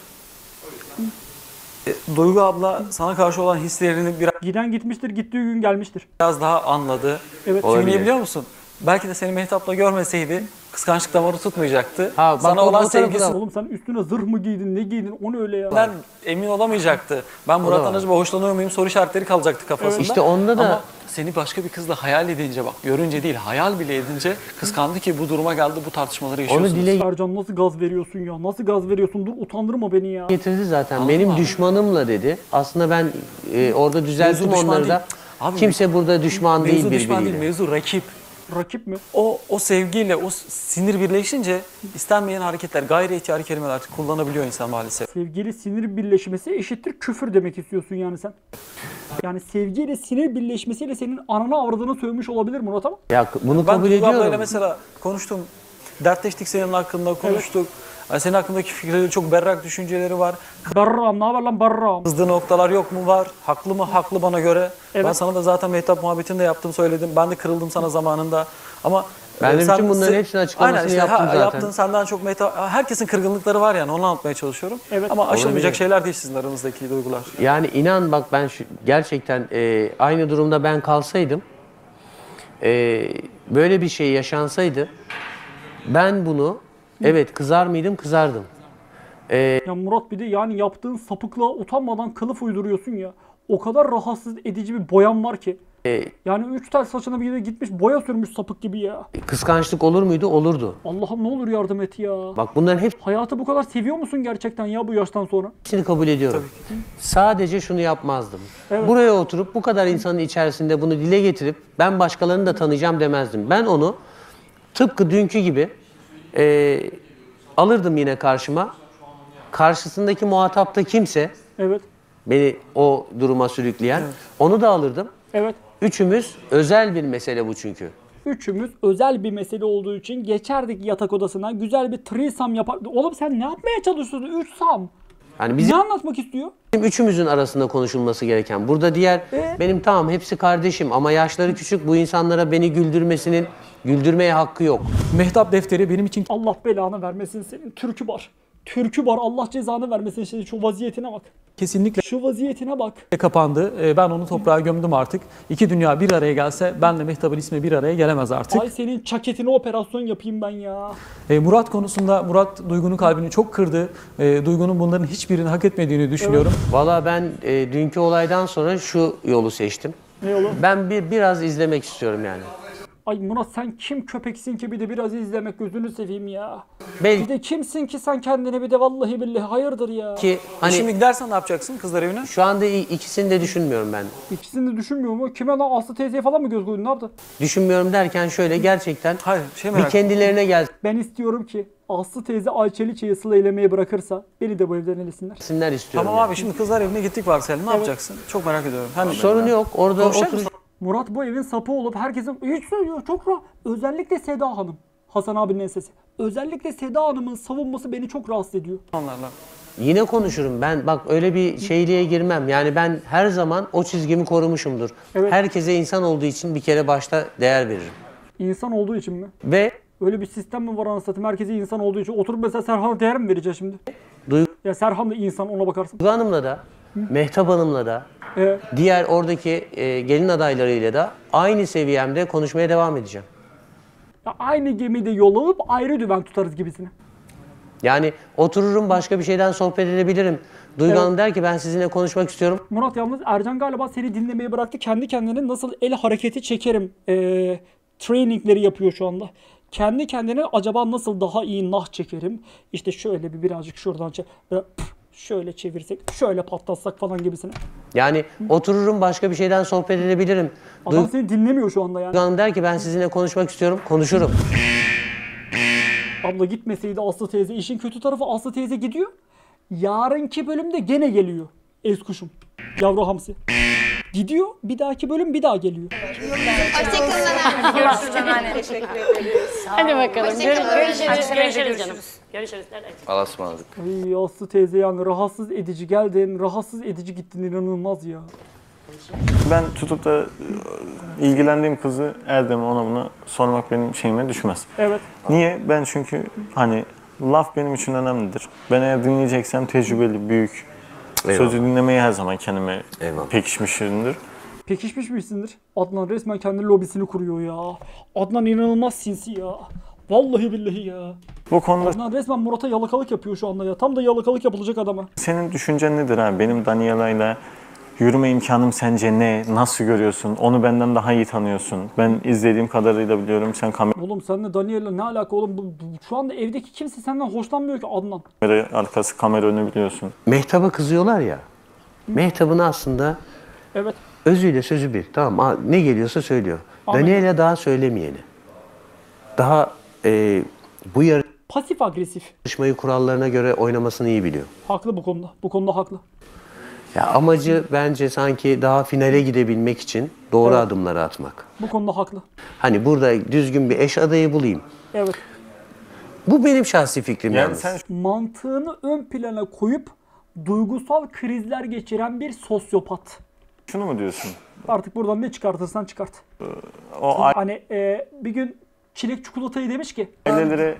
Duygu abla sana karşı olan hislerini Giden gitmiştir, gittiği gün gelmiştir. biraz daha anladı. Evet. Çünkü niye biliyor musun? Belki de seni Mehtap'la görmeseydi kıskançlık damarı tutmayacaktı. Ha, bak sana o olan tarafı da sevgisi var. Oğlum sen üstüne zırh mı giydin, ne giydin onu öyle ya. ben emin olamayacaktı. Ben Murat'tan var. acaba hoşlanıyor muyum soru işaretleri kalacaktı kafasında. İşte onda da- Ama seni başka bir kızla hayal edince bak, görünce değil hayal bile edince kıskandı ki bu duruma geldi, bu tartışmaları yaşıyorsunuz. Onu dile Ercan nasıl gaz veriyorsun ya? Nasıl gaz veriyorsun? Dur utandırma beni ya. getirdi zaten. Anladın Benim mı abi? düşmanımla dedi. Aslında ben orada düzelttim Mevzu düşman onları da. değil. Abi, Kimse burada düşman değil Mevzu düşman değil, birbiriyle. mevzu rakip. Rakip mi? O sevgiyle, o sinir birleşince istenmeyen hareketler, gayri ihtiyari kelimeler kullanabiliyor insan maalesef. Sevgiyle sinir birleşmesi eşittir küfür demek istiyorsun yani sen. Yani sevgiyle sinir birleşmesiyle senin anana avradını sövmüş olabilir Murat ama. Ya bunu Ben kabul Duygu ablayla ediyorum. mesela konuştum, dertleştik senin hakkında, konuştuk. Senin hakkındaki fikirleri çok berrak düşünceleri var. Barram, ne haber lan Barram? Kızdığı noktalar yok mu var? Haklı mı? Haklı bana göre. Evet. Ben sana da zaten Mehtap muhabbetini de yaptım, söyledim. Ben de kırıldım sana zamanında. Ama Ben de bütün bunların hepsinin açıklamasını aynen işte, yaptım zaten. Yaptın senden çok Mehtap. Herkesin kırgınlıkları var yani, onu anlatmaya çalışıyorum. Evet. Ama aşılmayacak Olabilir. şeyler değil sizin aranızdaki duygular. Yani inan bak ben gerçekten aynı durumda ben kalsaydım, böyle bir şey yaşansaydı ben bunu evet kızar mıydım? Kızardım. Ya Murat bir de yani yaptığın sapıklığa utanmadan kılıf uyduruyorsun ya. O kadar rahatsız edici bir boyan var ki. Yani 3 tel saçına bir de gitmiş boya sürmüş sapık gibi ya. Kıskançlık olur muydu? Olurdu. Allah'ım ne olur yardım et ya. Bak bunların Hayatı bu kadar seviyor musun gerçekten ya bu yaştan sonra? hepsini kabul ediyorum. Sadece şunu yapmazdım. Evet. Buraya oturup bu kadar insanın içerisinde bunu dile getirip ben başkalarını da tanıyacağım demezdim. Ben onu tıpkı dünkü gibi alırdım yine karşıma. Karşısındaki muhatapta kimse Evet. beni o duruma sürükleyen onu da alırdım. Evet. Üçümüz özel bir mesele bu çünkü. Üçümüz özel bir mesele olduğu için geçerdik yatak odasına. Güzel bir threesome yapardık. Oğlum sen ne yapmaya çalışıyorsun? 3 sam. Yani Ne bizim anlatmak istiyor? üçümüzün arasında konuşulması gereken. Burada diğer benim tamam hepsi kardeşim ama yaşları küçük, bu insanlara beni güldürmeye hakkı yok. Mehtap defteri benim için Allah belanı vermesin senin. Türkü var. Türkü var. Allah cezanı vermesin senin şu vaziyetine bak. kesinlikle Şu vaziyetine bak. kapandı. Ben onu toprağa gömdüm artık. İki dünya bir araya gelse benle Mehtap'ın ismi bir araya gelemez artık. Ay senin çaketine operasyon yapayım ben ya. Murat konusunda Murat Duygu'nun kalbini çok kırdı. Duygu'nun bunların hiçbirini hak etmediğini düşünüyorum. Valla ben dünkü olaydan sonra şu yolu seçtim. Ne yolu? Ben biraz izlemek istiyorum yani. Ay Murat sen kim köpeksin ki bir de biraz izlemek gözünü seveyim ya. Belki Bir de kimsin ki sen kendine bir de vallahi billahi hayırdır ya. hani Şimdi gidersen ne yapacaksın kızlar evine? şu anda ikisini de düşünmüyorum ben. İkisini de düşünmüyor mu? Kime lan Aslı teyzeye falan mı göz koydun ne yaptı? Düşünmüyorum derken şöyle gerçekten Hayır, bir kendilerine Ben istiyorum ki Aslı teyze Ayçeli çayı Sıla eylemeyi bırakırsa beni de bu evden elesinler. gelsinler istiyorum. Tamam abi, şimdi kızlar evine gittik varsayalım. Ne yapacaksın? Çok merak ediyorum. Sorun yok. Orada Konuşacak otur. Murat bu evin sapı olup herkesin hiç söylüyor çok rahat. Özellikle Seda Hanım. Hasan abinin sesi. Özellikle Seda Hanım'ın savunması beni çok rahatsız ediyor. Onlarla. Yine konuşurum. Ben bak öyle bir şeyliğe girmem. Yani ben her zaman o çizgimi korumuşumdur. Evet. Herkese insan olduğu için bir kere başta değer veririm. İnsan olduğu için mi? Ve Öyle bir sistem mi var anasını satayım? Herkese insan olduğu için. Oturup mesela Serhan'a değer mi vereceğiz şimdi? Duygu Ya Serhan da insan ona bakarsın. Hanım'la da Mehtap Hanım'la da diğer oradaki gelin adaylarıyla da aynı seviyemde konuşmaya devam edeceğim. Ya aynı gemide yol alıp ayrı dümen tutarız gibisine. Yani otururum başka bir şeyden sohbet edebilirim. Duygu Hanım der ki ben sizinle konuşmak istiyorum. Murat yalnız Ercan galiba seni dinlemeyi bıraktı. Kendi kendine nasıl el hareketi çekerim trainingleri yapıyor şu anda. Kendi kendine acaba nasıl daha iyi nah çekerim? İşte şöyle birazcık şuradan şöyle çevirsek, şöyle patlatsak falan gibisine. Yani otururum başka bir şeyden sohbet edebilirim. Adam seni dinlemiyor şu anda yani. Duygu Hanım der ki ben sizinle konuşmak istiyorum. Konuşurum. Abla gitmeseydi Aslı teyze. İşin kötü tarafı Aslı teyze gidiyor. Yarınki bölümde gene geliyor. Eskuşum. Yavru hamsi. Gidiyor. Bir dahaki bölüm bir daha geliyor. Hoşçakalın anneanne. Görüşürüz anneanne. Teşekkür ederiz. Hadi bakalım. Görüşürüz. Görüşürüz canım. Görüşürüz. Allah'a ısmarladık. Ay Aslı teyze yani rahatsız edici geldin. Rahatsız edici gittin, inanılmaz ya. Ben tutup da ilgilendiğim kızı Erdem'e ona buna sormak benim şeyime düşmez. Evet. Niye? Ben çünkü hani laf benim için önemlidir. Ben eğer dinleyeceksem tecrübeli, büyük, sözü dinlemeyi her zaman kendime pekişmişimdir. Pekişmiş misindir? Adnan resmen kendi lobisini kuruyor ya. Adnan inanılmaz sinsi ya. Vallahi billahi ya. Bu konuda Adnan resmen Murat'a yalakalık yapıyor şu anda ya. Tam da yalakalık yapılacak adama. senin düşüncen nedir abi? Benim Daniela'yla yürüme imkanım sence ne? Nasıl görüyorsun? Onu benden daha iyi tanıyorsun. Ben izlediğim kadarıyla biliyorum. Sen Oğlum seninle Daniel'le ne alaka oğlum? Şu anda evdeki kimse senden hoşlanmıyor ki Adnan. kamera arkası, kamera önü biliyorsun. Mehtap'a kızıyorlar ya. Mehtap'ın aslında Evet. özüyle sözü bir. Tamam ne geliyorsa söylüyor. Anladım. Daniel'e daha söylemeyeni. Daha bu Pasif agresif. yarışmayı kurallarına göre oynamasını iyi biliyor. Haklı bu konuda. Bu konuda haklı. Ya amacı bence sanki daha finale gidebilmek için doğru adımları atmak. Bu konuda haklı. Hani burada düzgün bir eş adayı bulayım. Evet. Bu benim şahsi fikrim yalnız. Mantığını ön plana koyup duygusal krizler geçiren bir sosyopat. Şunu mu diyorsun? Artık buradan ne çıkartırsan çıkart. Hani bir gün çilek çikolatayı demiş ki Aileleri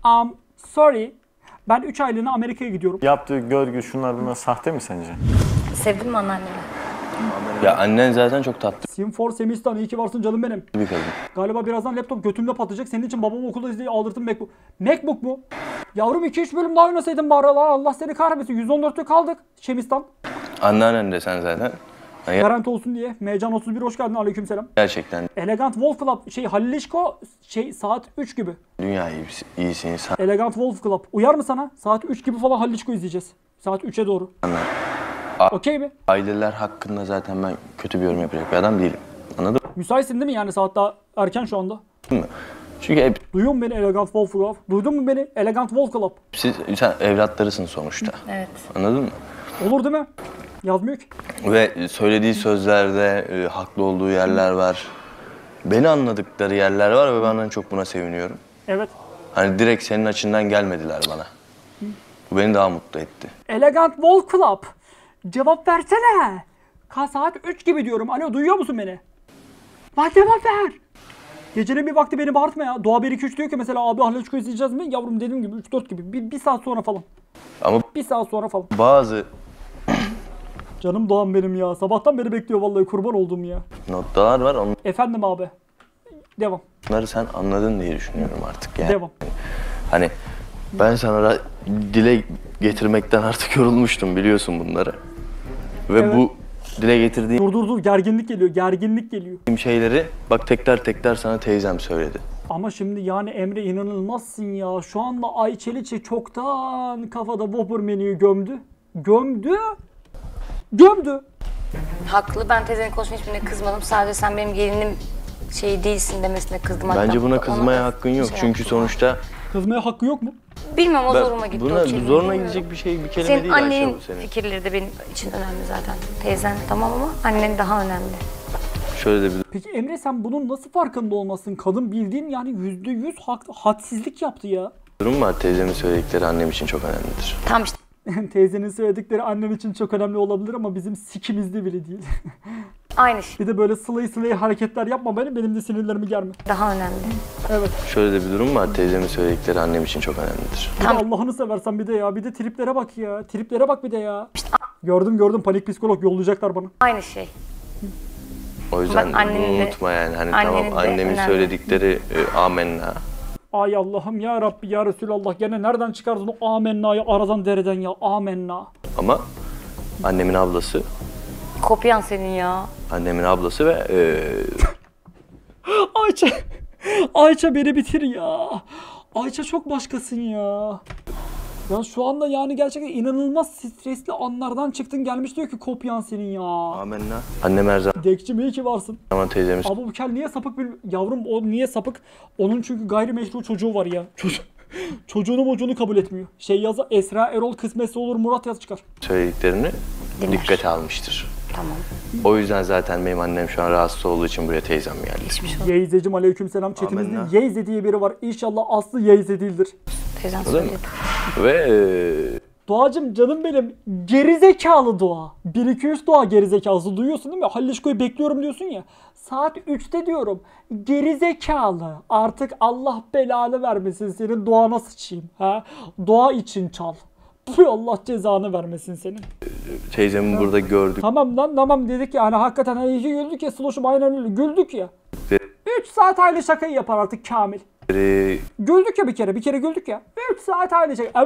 sorry ben 3 aylığına Amerika'ya gidiyorum. yaptığı görgü şunlar bunlar sahte mi sence? Sevdin mi anneannemi? Ya annen zaten çok tatlı Simfor Semistan iyi ki varsın canım benim. bir kadın. Galiba birazdan laptop götümde patlayacak. Senin için babam okulda izleyip aldırdım MacBook. MacBook mu? Yavrum 2-3 bölüm daha oynasaydın bari. Allah seni kahretmesin. 114'te kaldık Şemistan. Anneannen de sen zaten. Yani Garanti olsun diye. Meycan 31 hoş geldin. Aleykümselam. gerçekten Elegant Wolf Club Halil İşko saat 3 gibi. dünya iyisi insan. Elegant Wolf Club. Uyar mı sana? Saat 3 gibi falan Halil İşko izleyeceğiz. Saat 3'e doğru. Okey mi? Aileler hakkında zaten ben kötü bir yorum yapacak bir adam değilim. Anladın Müsaitsin değil mi yani saat daha erken şu anda? mı? Çünkü hep Duyuyor musun beni Elegant Wolf Club? Duydun mu beni? Elegant Wolf Club. sen evlatlarısın sonuçta. Evet. Anladın mı? Olur değil mi? Yazmıyor ki. Ve söylediği sözlerde haklı olduğu yerler var. Beni anladıkları yerler var ve ben en çok buna seviniyorum. Evet. Hani direkt senin açından gelmediler bana. Bu beni daha mutlu etti. Elegant Wolf Club. Cevap versene. Saat 3 gibi diyorum. Alo duyuyor musun beni? Bak cevap ver. Gecenin bir vakti beni bağırtma ya. Doğa 1-2-3 diyor ki mesela abi Ahlakçık'ı izleyeceğiz mi? Yavrum dediğim gibi 3-4 gibi. Bir saat sonra falan. Ama Bir saat sonra falan. bazı Canım Doğan benim ya. Sabahtan beri bekliyor vallahi kurban oldum ya. noktalar var. Efendim abi. Devam. Onları sen anladın diye düşünüyorum artık yani. Devam. Hani ben sana dile getirmekten artık yorulmuştum biliyorsun bunları. Ve Evet. bu dile getirdiğim Dur gerginlik geliyor. Gerginlik geliyor. şeyleri bak tekrar sana teyzem söyledi. Ama şimdi yani Emre inanılmazsın ya. Şu anda Ayçeliçe çoktan kafada Whopper menüyü gömdü. Gömdü. Haklı. Ben teyzenin konuşma hiçbirine kızmadım. Sadece sen benim gelinim değilsin demesine kızdım. Bence hatta. buna kızmaya Ona hakkın yok. şey Çünkü yaptım. sonuçta Kızmaya hakkı yok mu? Bilmem o ben- zoruma gitti. buna o kelime, zoruna bilmiyorum. gidecek bir şey bir kelime Senin değil Ayşe annenin bu senin. fikirleri de benim için önemli zaten. Teyzen tamam ama annen daha önemli. Şöyle de bir Peki Emre sen bunun nasıl farkında olmasın? Kadın bildiğin yani %100 hadsizlik yaptı ya. durum var. Teyzemin söyledikleri annem için çok önemlidir. Tam işte. Teyzenin söyledikleri annen için çok önemli olabilir ama bizim sikimizde bile değil. Aynı şey. Bir de böyle sılay hareketler yapma benim de sinirlerimi germe. Daha önemli. Evet. Şöyle de bir durum var. Teyzemin söyledikleri annem için çok önemlidir. Bir de Allah'ını seversen bir de ya. Bir de triplere bak ya. Triplere bak bir de ya. Gördüm panik psikolog yollayacaklar bana. Aynı şey. O yüzden Bak, annenin bunu de- unutma yani. Hani annenin tamam de annemin önemli. söyledikleri amenna. Ay Allah'ım ya Rabbi ya Resulallah gene nereden çıkardın o amenna'yı aradan dereden ya amenna. Ama annemin ablası, Kopyan senin ya. annemin ablası ve Ayça beni bitir ya. Ayça çok başkasın ya. Ya şu anda yani gerçekten inanılmaz stresli anlardan çıktın gelmiş diyor ki kopyan senin ya. amenna. Annem her Dekçim iyi ki varsın. zaman teyzemiz. Abi bu kel niye sapık bir yavrum o niye sapık? Onun çünkü gayrimeşru çocuğu var ya. Çocuğunu kabul etmiyor. Şey yaza Esra Erol kısmetse olur Murat yaz çıkar. Söylediklerini dikkate almıştır. Tamam. O yüzden zaten benim annem şu an rahatsız olduğu için buraya teyzem geldi. Yeyzecim aleykümselam chatimizde Amenna. Yeyze diye biri var. İnşallah aslı Yeyze değildir. Teyzen Anladın mı? söyledi. Ve Doğacım canım benim gerizekalı Doğa. 1-2-3 Doğa gerizekalısı duyuyorsun değil mi? Hallişko'yu bekliyorum diyorsun ya. Saat 3'te diyorum. Gerizekalı. Artık Allah belanı vermesin senin Doğa'na sıçayım. Ha? Doğa için çal. Puh, Allah cezanı vermesin senin. teyzemi burada gördük. Tamam lan tamam dedik ya. Hani hakikaten hani iyi ki güldük ya. Sloş'um aynen öyle. Güldük ya. 3 saat aynı şakayı yapar artık Kamil. Güldük ya bir kere güldük ya. 3 saat aynı şey.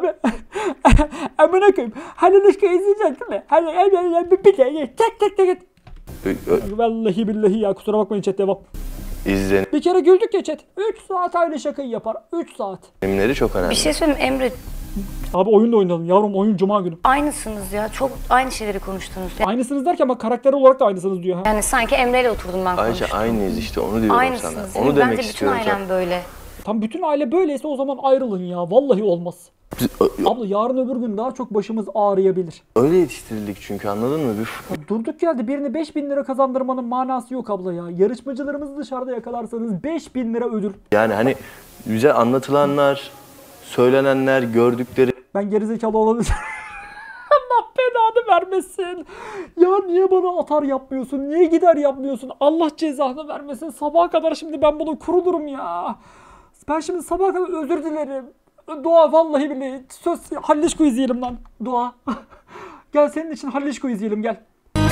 Amına koyayım. Hani ilişki izleyeceksin değil mi? Hani bir kere tek. Vallahi billahi ya kusura bakmayın chat devam. İzlenimleri Bir kere güldük ya chat. 3 saat aynı şakayı yapar. 3 saat. çok önemli. Bir şey söyleyeyim Emre. Abi oyun da oynayalım yavrum oyun cuma günü. Aynısınız ya. Çok aynı şeyleri konuştunuz. Aynısınız derken bak karakter olarak da aynısınız diyor ha. Yani sanki Emre ile oturdum ben Ayrıca konuştum. aynıyız işte onu diyorum Aynısınız. sana. Onu demek Bence bütün istiyorum ailem sana. böyle. Tam bütün aile böyleyse o zaman ayrılın ya. Vallahi olmaz. Abla yarın öbür gün daha çok başımız ağrıyabilir. Öyle yetiştirildik çünkü anladın mı? Ya durduk yerde birine 5.000 lira kazandırmanın manası yok abla ya. Yarışmacılarımızı dışarıda yakalarsanız 5.000 lira ödül. Yani hani bize anlatılanlar, söylenenler, gördükleri Ben gerizekalı olabilirim. Allah belanı vermesin. Ya niye bana atar yapmıyorsun? Niye gider yapmıyorsun? Allah cezanı vermesin. Sabaha kadar şimdi ben bunu kurulurum ya. Ben şimdi sabaha kadar özür dilerim. Doğa vallahi billahi. Söz Hallişko izleyelim lan. Doğa. Gel senin için Hallişko izleyelim gel.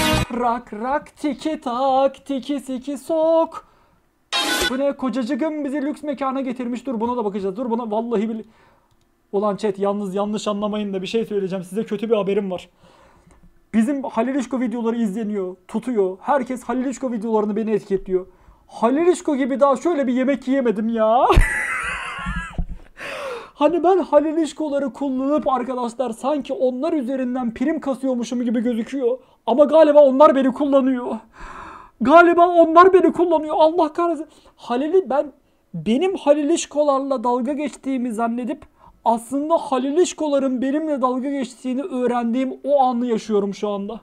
Rak tiki tak tiki siki sok. Bu ne kocacığım bizi lüks mekana getirmiş. Dur buna da bakacağız. Dur buna vallahi billahi. Ulan chat yalnız yanlış anlamayın da bir şey söyleyeceğim. Size kötü bir haberim var. Bizim Halilişko videoları izleniyor, tutuyor. Herkes Halilişko videolarını beni etiketliyor. Halilişko gibi daha şöyle bir yemek yiyemedim ya. Hani ben Halilişkoları kullanıp arkadaşlar sanki onlar üzerinden prim kasıyormuşum gibi gözüküyor. Ama galiba onlar beni kullanıyor. Allah kahretsin. Benim Halilişkolarla dalga geçtiğimi zannedip aslında Halilişkoların benimle dalga geçtiğini öğrendiğim o anı yaşıyorum şu anda.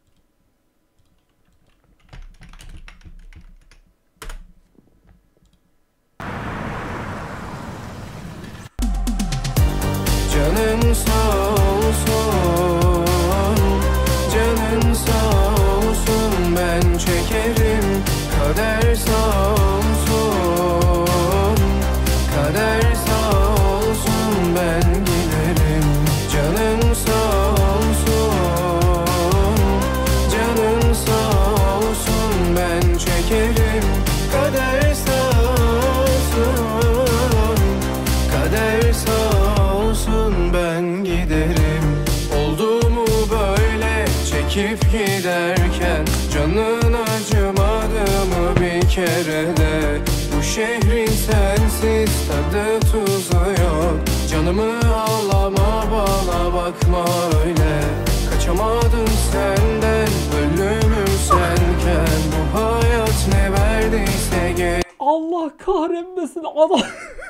Canın sağ olsun, canın sağ olsun, ben çekerim. Kader sağ olsun, kader sağ olsun, ben giderim. Canın sağ olsun, canın sağ olsun, ben çekerim. Kader sağ olsun, kader sağ olsun, ben giderim. Oldu mu böyle çekip giderken, canın acımadı mı bir kere de? Bu şehrin sensiz tadı tuzu yok. Canımı ağlama bana bakma öyle. Kaçamadım senden, ölümüm senken. Bu hayat ne verdiyse gel. Allah kahretmesin adam.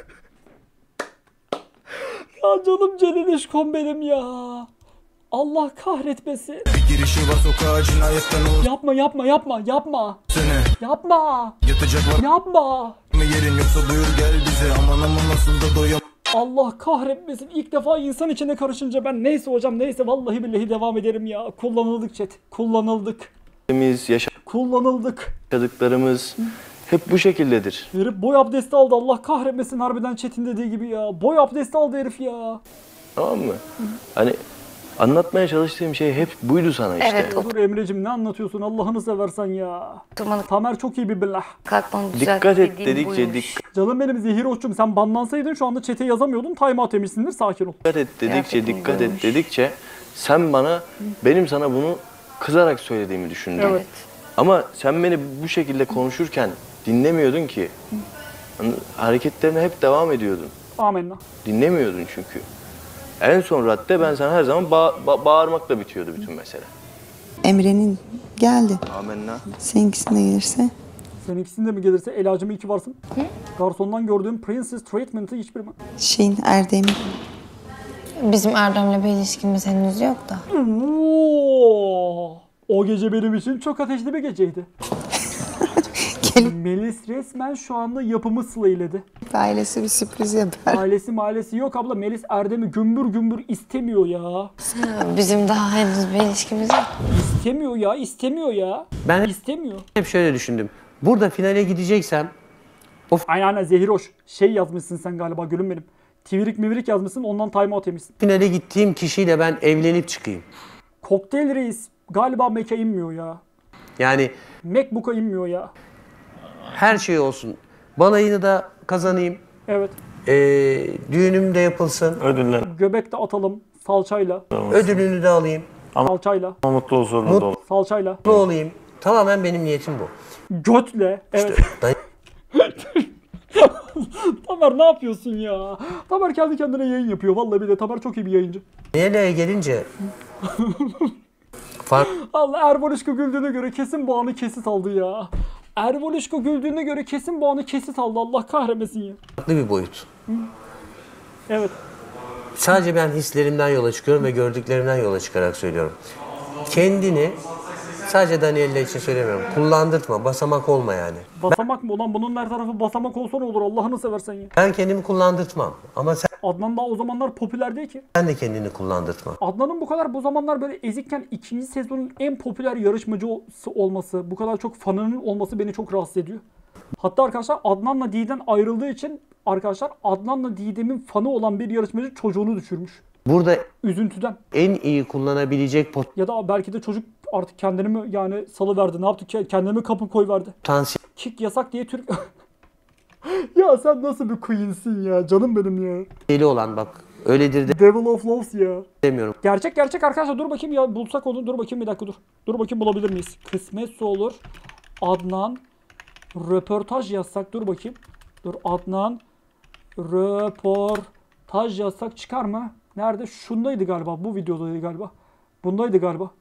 Ya canım Celilişkom benim ya. Allah kahretmesin. Bir girişi var sokağa cinayetten ol. Yapma. Sene Yapma. yatacaklar Yapma. mı yerin yoksa buyur gel bize. Aman nasıl da doyam. Allah kahretmesin. İlk defa insan içine karışınca ben neyse hocam neyse vallahi billahi devam ederim ya. Kullanıldık chat. Kullanıldık. yaşadıklarımız hep bu şekildedir. Herif boy abdesti aldı. Allah kahretmesin harbiden chat'in dediği gibi ya. Boy abdesti aldı herif ya. Tamam mı? Hani Anlatmaya çalıştığım şey hep buydu sana işte. Evet, Dur Emre'cim ne anlatıyorsun Allah'ını seversen ya. Tamer çok iyi bir billah. Kalkmanı Dikkat et dedikçe Canım benim Zehiroş'cum sen banlansaydın şu anda chat'e yazamıyordun. Timeout yemişsindir, sakin ol. Dikkat et dedikçe, dikkat et dedikçe sen bana, benim sana bunu kızarak söylediğimi düşündün. Evet. Ama sen beni bu şekilde konuşurken dinlemiyordun ki. Hareketlerine hep devam ediyordun. Amenna. Dinlemiyordun çünkü. En son radde ben sana her zaman bağırmakla bitiyordu bütün mesele. Emre'nin geldi. Amenna. Seninkisine gelirse. Seninkisinde mi gelirse Elacığım iyi ki varsın. Garsondan gördüğüm Princess Treatment'ı hiçbir mi? Erdem'in. Bizim Erdem'le bir ilişkimiz henüz yok da. O gece benim için çok ateşli bir geceydi. Melis resmen şu anda yapımı sılayledi. Ailesi bir sürpriz yapar. Ailesi yok abla. Melis Erdem'i gümbür gümbür istemiyor ya. Bizim daha henüz bir ilişkimiz yok. İstemiyor ya. Ben istemiyor. Hep şöyle düşündüm. Burada finale gideceksem Aynen Zehiroş. Şey yazmışsın sen galiba gülüm benim. Tivrik mivrik yazmışsın, ondan timeout yemişsin. finale gittiğim kişiyle ben evlenip çıkayım. Kokteyl Reis galiba Mac'e inmiyor ya. Yani MacBook'a inmiyor ya. her şey olsun. Balayını da kazanayım. Evet. Düğünüm de yapılsın. Ödüller. Göbek de atalım salçayla. Ödülünü de alayım. Salçayla. Ama mutlu huzurlu da ol. Salçayla. Mutlu olayım. Tamamen benim niyetim bu. Götle. Evet. Tamer ne yapıyorsun ya? Tamer kendi kendine yayın yapıyor. Vallahi bir de Tamer çok iyi bir yayıncı. Niye gelince Allah Ervoluşko güldüğüne göre kesin bu anı kesit aldı ya. Ervoluşko güldüğüne göre kesin bu anı kesit aldı. Allah kahretmesin ya. farklı bir boyut. Evet. Sadece ben hislerimden yola çıkıyorum ve gördüklerimden yola çıkarak söylüyorum. Kendini sadece Daniela için söylemiyorum. Kullandırtma, basamak olma yani. Basamak mı? Ulan bunun her tarafı basamak olsa ne olur Allah'ını seversen ya. Ben kendimi kullandırtmam. Ama Adnan daha o zamanlar popüler değil ki. sen de kendini kullandırtma. Adnan'ın bu kadar bu zamanlar böyle ezikken ikinci sezonun en popüler yarışmacısı olması, bu kadar çok fanının olması beni çok rahatsız ediyor. Hatta arkadaşlar Adnan'la Didem ayrıldığı için arkadaşlar Adnan'la Didem'in fanı olan bir yarışmacı çocuğunu düşürmüş. Burada Üzüntüden. en iyi kullanabilecek Ya da belki de çocuk artık kendini mi yani salıverdi, ne yaptı, kendine mi kapı koyverdi. potansiyeli Kick yasak diye Türk... Ya sen nasıl bir queensin ya canım benim ya. olan bak öyledir de Devil of Loves ya. demiyorum. Gerçek arkadaşlar dur bakayım ya bulsak onu, dur bakayım bir dakika dur. Dur bakayım bulabilir miyiz? Kısmetse olur. Adnan röportaj yazsak dur bakayım. Dur Adnan röportaj yazsak çıkar mı? Nerede? Şundaydı galiba. Bu videodaydı galiba. Bundaydı galiba.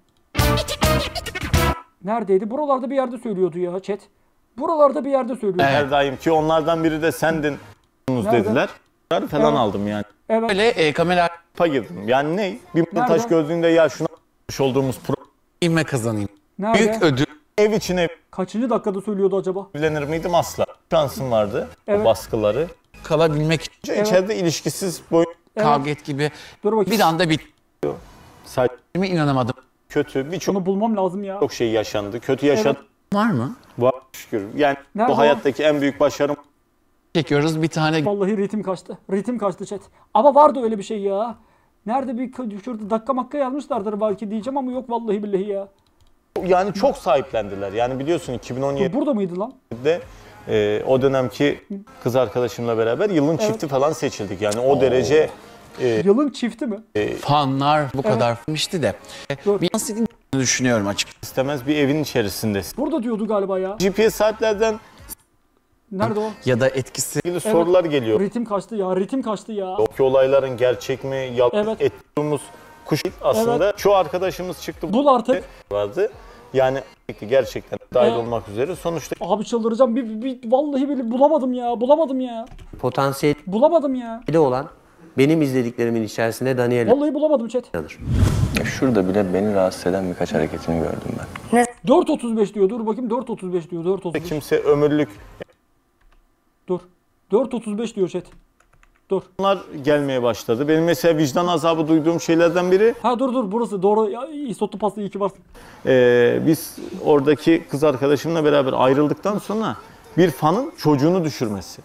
Neredeydi? Buralarda bir yerde söylüyordu ya chat. Buralarda bir yerde söylüyordu. Her daim ki onlardan biri de sendin dediler. Falan aldım yani. Evet. Böyle kamera girdim. Yani ne? Bir montaj gördüğünde ya şuna olduğumuz pro kazanayım. Nerede? Büyük ödül. Ev içine Kaçıncı dakikada söylüyordu acaba? evlenir miydim asla. Şansım vardı. Evet. O baskıları. Kalabilmek için İçeride ilişkisiz boyun kavga et gibi Dur bakayım. bir anda sadece inanamadım. kötü birçok Bunu bulmam lazım ya. çok şey yaşandı. Kötü yaşadı. Var mı? Var şükür. Yani Nerede bu hayattaki en büyük başarım. Çekiyoruz bir tane. Vallahi ritim kaçtı. Ritim kaçtı chat. Ama vardı öyle bir şey ya. Nerede bir şurada dakika makka yazmışlardır belki diyeceğim ama yok vallahi billahi ya. Yani çok sahiplendiler. Yani biliyorsun 2017'de Burada mıydı lan? O dönemki kız arkadaşımla beraber yılın çifti falan seçildik. Yani o derece Yılın çifti mi? Fanlar bu kadar filmişti de. Bir yansıdığını düşünüyorum açıkçası. istemez bir evin içerisindesin. Burada diyordu galiba ya. GPS saatlerden Nerede o? Ya da etkisi. ilgili sorular geliyor. Ritim kaçtı ya. Ritim kaçtı ya. O ki olayların gerçek mi, Evet. ettiğimiz kuş aslında çoğu arkadaşımız çıktı. Bul artık. Vardı. Yani gerçekten dahil olmak üzere sonuçta Abi çıldıracağım. Vallahi bile bulamadım ya. Bulamadım ya. Potansiyeli Bulamadım ya. olan benim izlediklerimin içerisinde Daniela. Vallahi bulamadım chat. Şurada bile beni rahatsız eden birkaç hareketini gördüm ben. 4.35 diyor. Dur bakayım 4.35 diyor. 4.35. kimse ömürlük Dur. 4.35 diyor chat. Dur. bunlar gelmeye başladı. Benim mesela vicdan azabı duyduğum şeylerden biri Ha dur burası doğru. Ya, isotlu pasta iyi ki varsın. biz oradaki kız arkadaşımla beraber ayrıldıktan sonra bir fanın çocuğunu düşürmesi.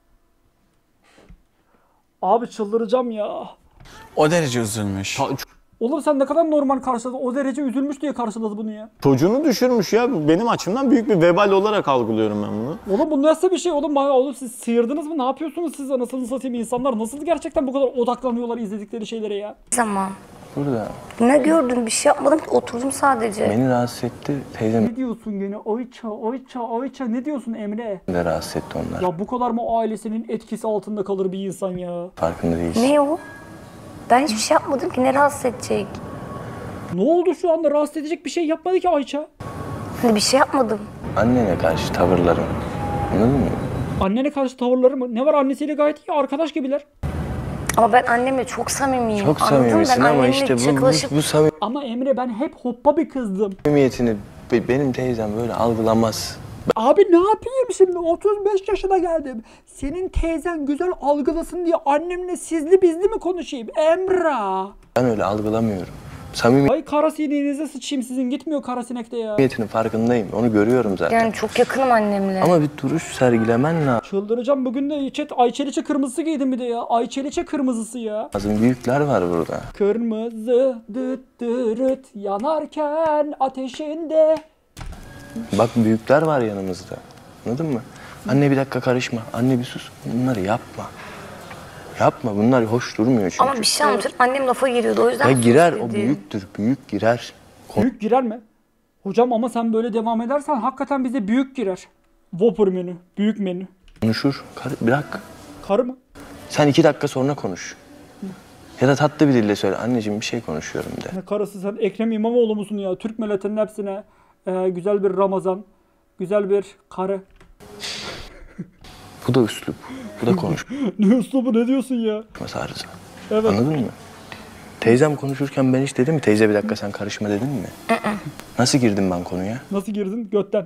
Abi çıldıracağım ya. O derece üzülmüş. Oğlum sen ne kadar normal karşıladın. O derece üzülmüş diye karşıladı bunu ya. Çocuğunu düşürmüş ya. Bu benim açımdan büyük bir vebal olarak algılıyorum ben bunu. Oğlum bu nasıl bir şey? Oğlum siz sıyırdınız mı? Ne yapıyorsunuz siz anasını satayım? İnsanlar nasıl gerçekten bu kadar odaklanıyorlar izledikleri şeylere ya? Zaman. Burada. Ne gördün? Bir şey yapmadım ki, oturdum sadece. Beni rahatsız etti. Teyzem Ne diyorsun gene? Oyça ne diyorsun Emre? de rahatsız etti onlar. Ya bu kadar mı ailesinin etkisi altında kalır bir insan ya? Farkında değilsin. Ne o? Ben hiçbir şey yapmadım ki, ne rahatsız edecek? Ne oldu şu anda? Rahatsız edecek bir şey yapmadı ki Ayça. Hani bir şey yapmadım. Annene karşı tavırların. Anladın mı? Annene karşı tavırları mı? Ne var, annesiyle gayet iyi arkadaş gibiler. Ama ben annemle çok samimiyim. Çok Anladın mı? samimisin Ben ama annemle işte şakalaşıp- bu Ama Emre ben hep hoppa bir kızdım. samimiyetini benim teyzem böyle algılamaz. Abi ne yapayım şimdi? 35 yaşına geldim. Senin teyzen güzel algılasın diye annemle sizli bizli mi konuşayım? Emrah. Ben öyle algılamıyorum. Ay kara sineğinize sıçayım sizin, gitmiyor kara sinekte ya. Samimiyetinin farkındayım. Onu görüyorum zaten. Yani çok yakınım annemle. Ama bir duruş sergilemen Çıldıracağım, bugün de Ayçeliçe kırmızısı giydim bir de ya. Ayçeliçe kırmızısı ya. lazım. Büyükler var burada. Kırmızı dıt dırıt yanarken ateşinde. Bak büyükler var yanımızda. Anladın mı? Anne bir dakika karışma. Anne bir sus. Bunları yapma. Yapma. Bunlar hoş durmuyor çünkü. Ama bir şey anlatır. Annem lafa giriyordu, o yüzden Ya girer. sus O dedi. büyüktür. Büyük girer. Büyük girer mi? Hocam ama sen böyle devam edersen hakikaten bize büyük girer. Whopper menü, büyük menü. Konuşur. Bırak. Karı mı? Sen 2 dakika sonra konuş. Ya da tatlı bir dille söyle. Anneciğim bir şey konuşuyorum de. Ne karısı sen, Ekrem İmamoğlu musun ya? Türk milletinin hepsine güzel bir Ramazan, güzel bir karı. Bu da üslup. Bu da konuş. Ne üslubu, ne diyorsun ya? Arıza. Evet. Anladın mı? Teyzem konuşurken ben hiç dedim mi? Teyze bir dakika sen karışma dedim mi? Nasıl girdim ben konuya? Nasıl girdin? Götten.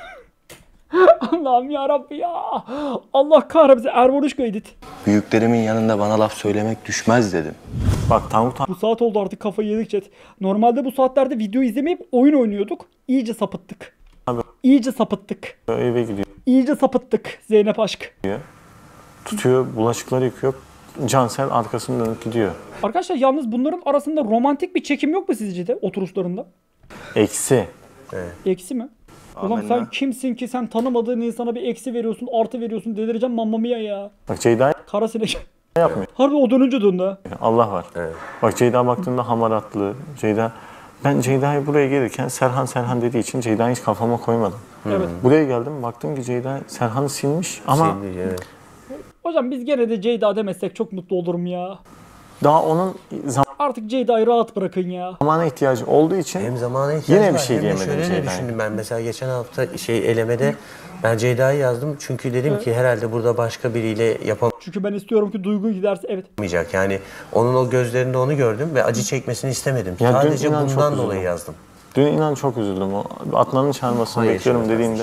Allah'ım yarabbi ya. Allah kahretsin, Ervoluşko edit. Büyüklerimin yanında bana laf söylemek düşmez dedim. Bak tavuk Bu saat oldu artık, kafayı yedik chat. Normalde bu saatlerde video izlemeyip oyun oynuyorduk. İyice sapıttık. İyice sapıttık. eve gidiyor. İyice sapıttık Zeynep aşk. Tutuyor, bulaşıkları yıkıyor. Cansel arkasını dönüp gidiyor. Arkadaşlar yalnız bunların arasında romantik bir çekim yok mu sizce de oturuşlarında? Eksi. Eksi mi? Ulan sen kimsin ki, sen tanımadığın insana bir eksi veriyorsun, artı veriyorsun, delireceğim Mamma Mia ya. Bak Ceyda Kara sinek. yapmıyor. Harbi o dönünce döndü ha. Allah var. Bak Ceyda baktığında hamaratlı. Ben Ceyda'yı buraya gelirken Serhan dediği için Ceyda'yı hiç kafama koymadım. Evet. Buraya geldim, baktım ki Ceyda Serhan'ı silmiş ama Hocam biz gene de Ceyda demezsek çok mutlu olurum ya. daha onun Artık Ceyda'yı rahat bırakın ya. zamana ihtiyacı olduğu için Hem zamana ihtiyacı yine bir var, şey hem de diyemedim şöyle ne Ceyda'ya. düşündüm ben mesela geçen hafta elemede ben Ceyda'yı yazdım çünkü dedim ki herhalde burada başka biriyle Çünkü ben istiyorum ki Duygu giderse, evet. yapamayacak. Yani onun o gözlerinde onu gördüm ve acı çekmesini istemedim. Ya dün Sadece inan çok bundan üzüldüm. dolayı yazdım. Dün inan çok üzüldüm. O Adnan'ın çağırmasını Hayır, bekliyorum şimdi dediğinde.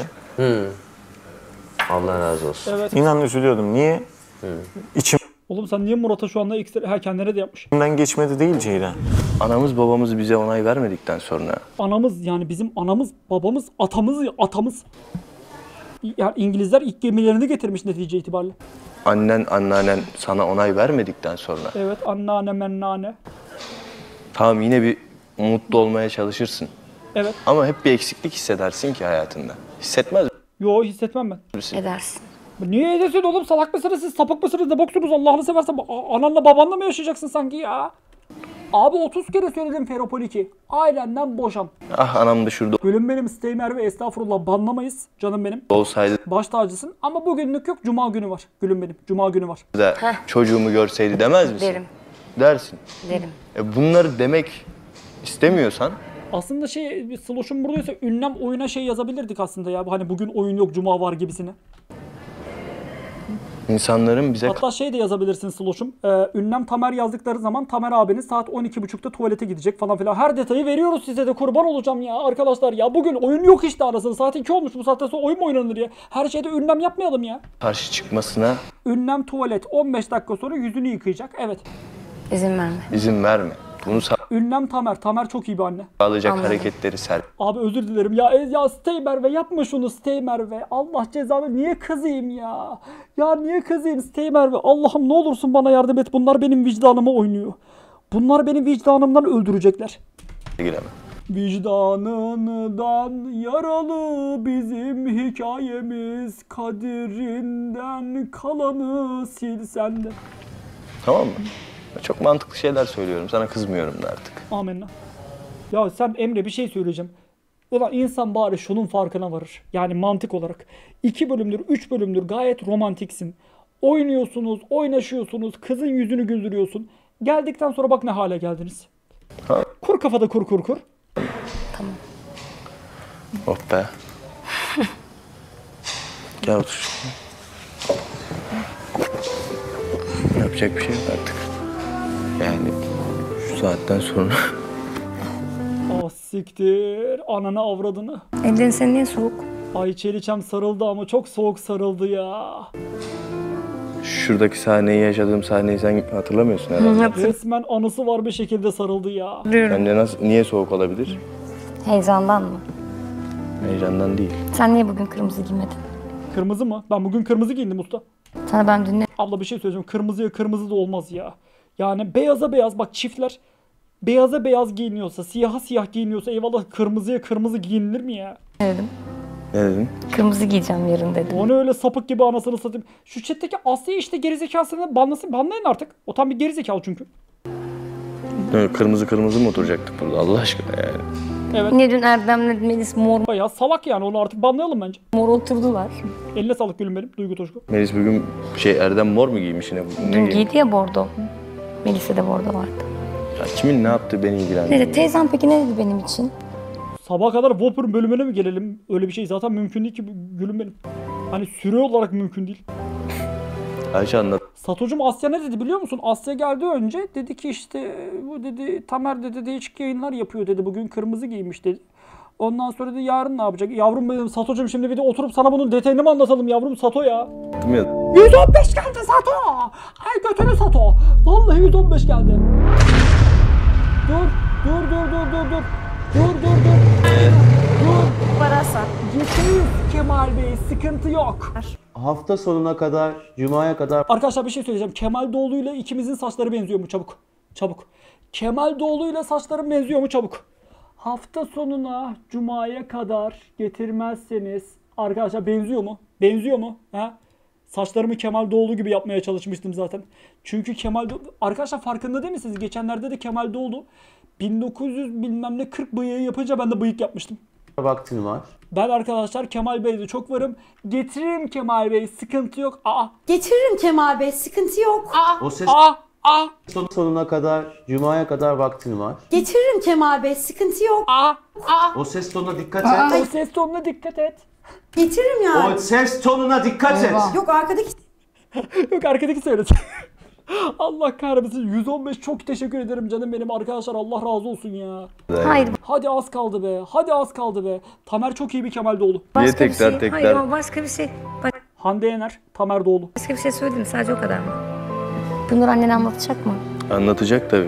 Allah razı olsun. Evet. İnan üzülüyordum. Niye? Oğlum sen niye Murat'a şu anda ekstra... kendine de yapmış. İçimden geçmedi değil Ceyda. Anamız babamız bize onay vermedikten sonra Anamız, yani bizim anamız, babamız, atamız. Yani İngilizler ilk gemilerini getirmiş netice itibariyle. annen anneannen sana onay vermedikten sonra Evet, anneanne mennane. tamam yine bir mutlu olmaya çalışırsın. Evet. Ama hep bir eksiklik hissedersin ki hayatında. Hissetmez Yo, hissetmem ben. misin? Edersin. Niye edersin oğlum, salak mısınız siz, sapık mısınız, ne boksunuz Allah'ını seversen, ananla babanla mı yaşayacaksın sanki ya? Abi 30 kere söyledim Feropolik'i. Ailenden boşan. Ah anam da şurada Gülüm benim, Stay Merve, estağfurullah, banlamayız canım benim. olsaydı Baş tacısın ama bugünlük yok, cuma günü var. Gülüm benim, cuma günü var. da çocuğumu görseydi demez misin? Derim. Dersin. Derim. Bunları demek istemiyorsan Aslında Sloş'un buradaysa ünlem oyuna yazabilirdik aslında ya. Hani bugün oyun yok, cuma var gibisine. insanların bize Hatta de yazabilirsin Sloş'um. Ünlem Tamer yazdıkları zaman Tamer abiniz saat 12.30'da tuvalete gidecek falan filan. Her detayı veriyoruz size de, kurban olacağım ya arkadaşlar ya. Bugün oyun yok işte arasında. Saat 2 olmuş, bu saatten sonra oyun mu oynanır ya? Her şeyde ünlem yapmayalım ya. karşı çıkmasına Ünlem tuvalet 15 dakika sonra yüzünü yıkayacak. Evet. İzin verme. izin verme. Bunu Ünlem Tamer. Tamer çok iyi bir anne. sağlayacak Anladım. hareketleri Abi özür dilerim ya Stay Merve, yapma şunu Stay Merve. Allah cezanı, niye kızayım ya? Ya niye kızayım Stay Merve? Allah'ım ne olursun bana yardım et. Bunlar benim vicdanıma oynuyor. Bunlar beni vicdanımdan öldürecekler. Giremem. Vicdanından yaralı bizim hikayemiz, kaderinden kalanı silsen de. Tamam mı? Çok mantıklı şeyler söylüyorum. Sana kızmıyorum da artık. Amenna. Ya sen Emre bir şey söyleyeceğim. Ulan insan bari şunun farkına varır. Yani mantık olarak. 2 bölümdür, 3 bölümdür gayet romantiksin. Oynuyorsunuz, oynaşıyorsunuz, kızın yüzünü güldürüyorsun. Geldikten sonra bak ne hale geldiniz. Ha. Kur kafada kur. Tamam. Oh be. Gel otur. Yapacak bir şey yok artık. Yani şu saatten sonra. Ah siktir. Ananı avradını. Ellerin senin niye soğuk? Ay Çeliçem sarıldı ama çok soğuk sarıldı ya. Şuradaki sahneyi, yaşadığım sahneyi sen hatırlamıyorsun herhalde. Resmen anısı var bir şekilde sarıldı ya. Bence niye soğuk olabilir? Heyecandan mı? Heyecandan değil. Sen niye bugün kırmızı giymedin? Kırmızı mı? Ben bugün kırmızı giyindim usta. Sana ben dün ne... Abla bir şey söyleyeceğim. Kırmızıya kırmızı da olmaz ya. Yani beyaza beyaz. Bak çiftler beyaza beyaz giyiniyorsa, siyaha siyah giyiniyorsa eyvallah, kırmızıya kırmızı giyinilir mi ya? Ne dedim? Ne dedin? Kırmızı giyeceğim yarın dedim. Onu öyle sapık gibi anasını satayım. Şu chatteki Asya'yı işte gerizekalısını banlayın artık. O tam bir gerizekalı çünkü. Kırmızı mı oturacaktık burada Allah aşkına yani? Evet. Niye dün Erdem'le Melis mor... Bayağı salak yani, onu artık banlayalım bence. Mor oturdular. Eline sağlık gülüm benim, Duygu Toşku. Melis bugün Erdem mor mu giymiş yine? Dün giydi ya bordo. Melis'e de bordo vardı. Ya kimin ne yaptığı beni ilgilendirmiyor. Ne dedi? Teyzem peki ne dedi benim için? Sabaha kadar Whopper'ın bölümüne mi gelelim? Öyle bir şey zaten mümkün değil ki gülüm benim. Hani süre olarak mümkün değil. Ayşe anlat. Satocuğum Asya ne dedi biliyor musun? Asya geldi önce dedi ki işte bu dedi Tamer dedi değişik yayınlar yapıyor dedi. Bugün kırmızı giymiş dedi. Ondan sonra dedi yarın ne yapacak? Yavrum benim Satocuğum, şimdi bir de oturup sana bunun detayını mı anlatalım yavrum Sato ya? Değil mi? 115 geldi Sato. Ay götünü Sato. Vallahi 115 geldi. Dur. Parasa. Gitmeyiz Kemal Bey, sıkıntı yok. Hafta sonuna kadar, Cuma'ya kadar... Arkadaşlar bir şey söyleyeceğim. Kemal Doğulu ile ikimizin saçları benziyor mu? Çabuk. Kemal Doğulu ile saçlarım benziyor mu? Çabuk. Hafta sonuna, Cuma'ya kadar getirmezseniz... Arkadaşlar benziyor mu? Ha? Saçlarımı Kemal Doğulu gibi yapmaya çalışmıştım zaten. Çünkü Arkadaşlar farkında değil misiniz? Geçenlerde de Kemal Doğulu 1900 bilmem ne 40 bıyığı yapınca ben de bıyık yapmıştım. Vaktin var. Ben arkadaşlar Kemal Bey'de çok varım. Getiririm Kemal Bey, sıkıntı yok. Getiririm Kemal Bey, sıkıntı yok. O ses sonuna kadar, Cuma'ya kadar vaktin var. Getiririm Kemal Bey, sıkıntı yok. O ses tonuna dikkat et. O ses tonuna dikkat et. Getiririm yani. O ses tonuna dikkat et. Yok arkadaki... Yok arkadaki söylesin. Allah kahretsin. 115 çok teşekkür ederim canım benim arkadaşlar. Allah razı olsun ya. Hayır. Hadi az kaldı be. Tamer çok iyi bir Kemal Doğulu. Başka bir şey. Hayır o başka bir şey. Hande Yener, Tamer Doğulu. Başka bir şey söyledim, sadece o kadar mı? Bunları annene anlatacak mı? Anlatacak tabii.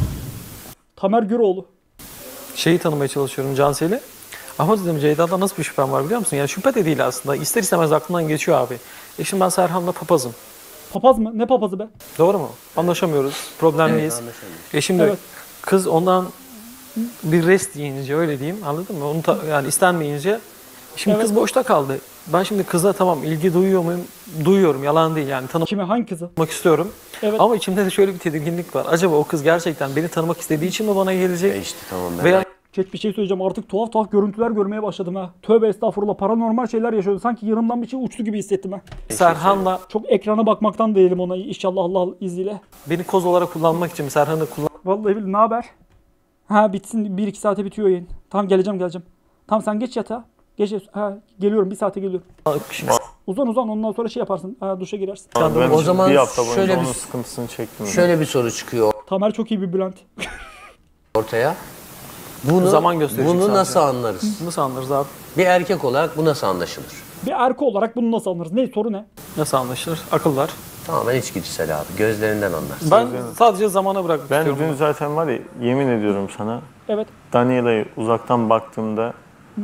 Tamer Güroğlu. Şeyi tanımaya çalışıyorum Cansel'i. Ama dedim Ceyda'da nasıl bir şüphem var biliyor musun? Yani şüphe de değil aslında. İster istemez aklından geçiyor abi. Şimdi ben Serhan'la papazım. Papaz mı? Ne papazı be? Doğru mu? Anlaşamıyoruz. Problemliyiz. Evet, Şimdi evet. Kız ondan bir rest yiyince, öyle diyeyim, anladın mı? Yani istenmeyince şimdi kız boşta kaldı. Ben şimdi kıza tamam ilgi duyuyor muyum? Duyuyorum, yalan değil yani. Kime, hangi kızı? Tanımak istiyorum. Evet. Ama içimde de şöyle bir tedirginlik var. Acaba o kız gerçekten beni tanımak istediği için mi bana gelecek? İşte tamam ben. Veya Bir şey söyleyeceğim, artık tuhaf görüntüler görmeye başladım ha. Tövbe estağfurullah, paranormal şeyler yaşıyorum. Sanki yanımdan bir şey uçtu gibi hissettim ha. Serhan'la çok ekrana bakmaktan değilim ona inşallah Allah izniyle. Beni koz olarak kullanmak için Serhan'ı Vallahi billahi, ne haber? Ha bitsin, 1-2 saate bitiyor yayın. Tamam geleceğim. Tamam sen geç yatağa. Geliyorum, 1 saate geliyorum. Uzan ondan sonra şey yaparsın. Duşa girersin. O zaman bir hafta boyunca şöyle onun bir sıkıntısını çektim. Şöyle bir soru çıkıyor Tamer çok iyi bir Bülent. ortaya. Bunu zaman gösterecek Bunu sadece. nasıl anlarız? Nasıl anlarız abi? Bir erkek olarak bu nasıl anlaşılır? Bir erkek olarak bunu nasıl anlarız? Soru ne? Nasıl anlaşılır? Akıllar. Tamamen içgüdüsel abi. Gözlerinden anlarsın. Ben sadece zamana bırakmak Ben istiyorum. dün zaten var ya, yemin ediyorum sana, Evet. Daniela'yı uzaktan baktığımda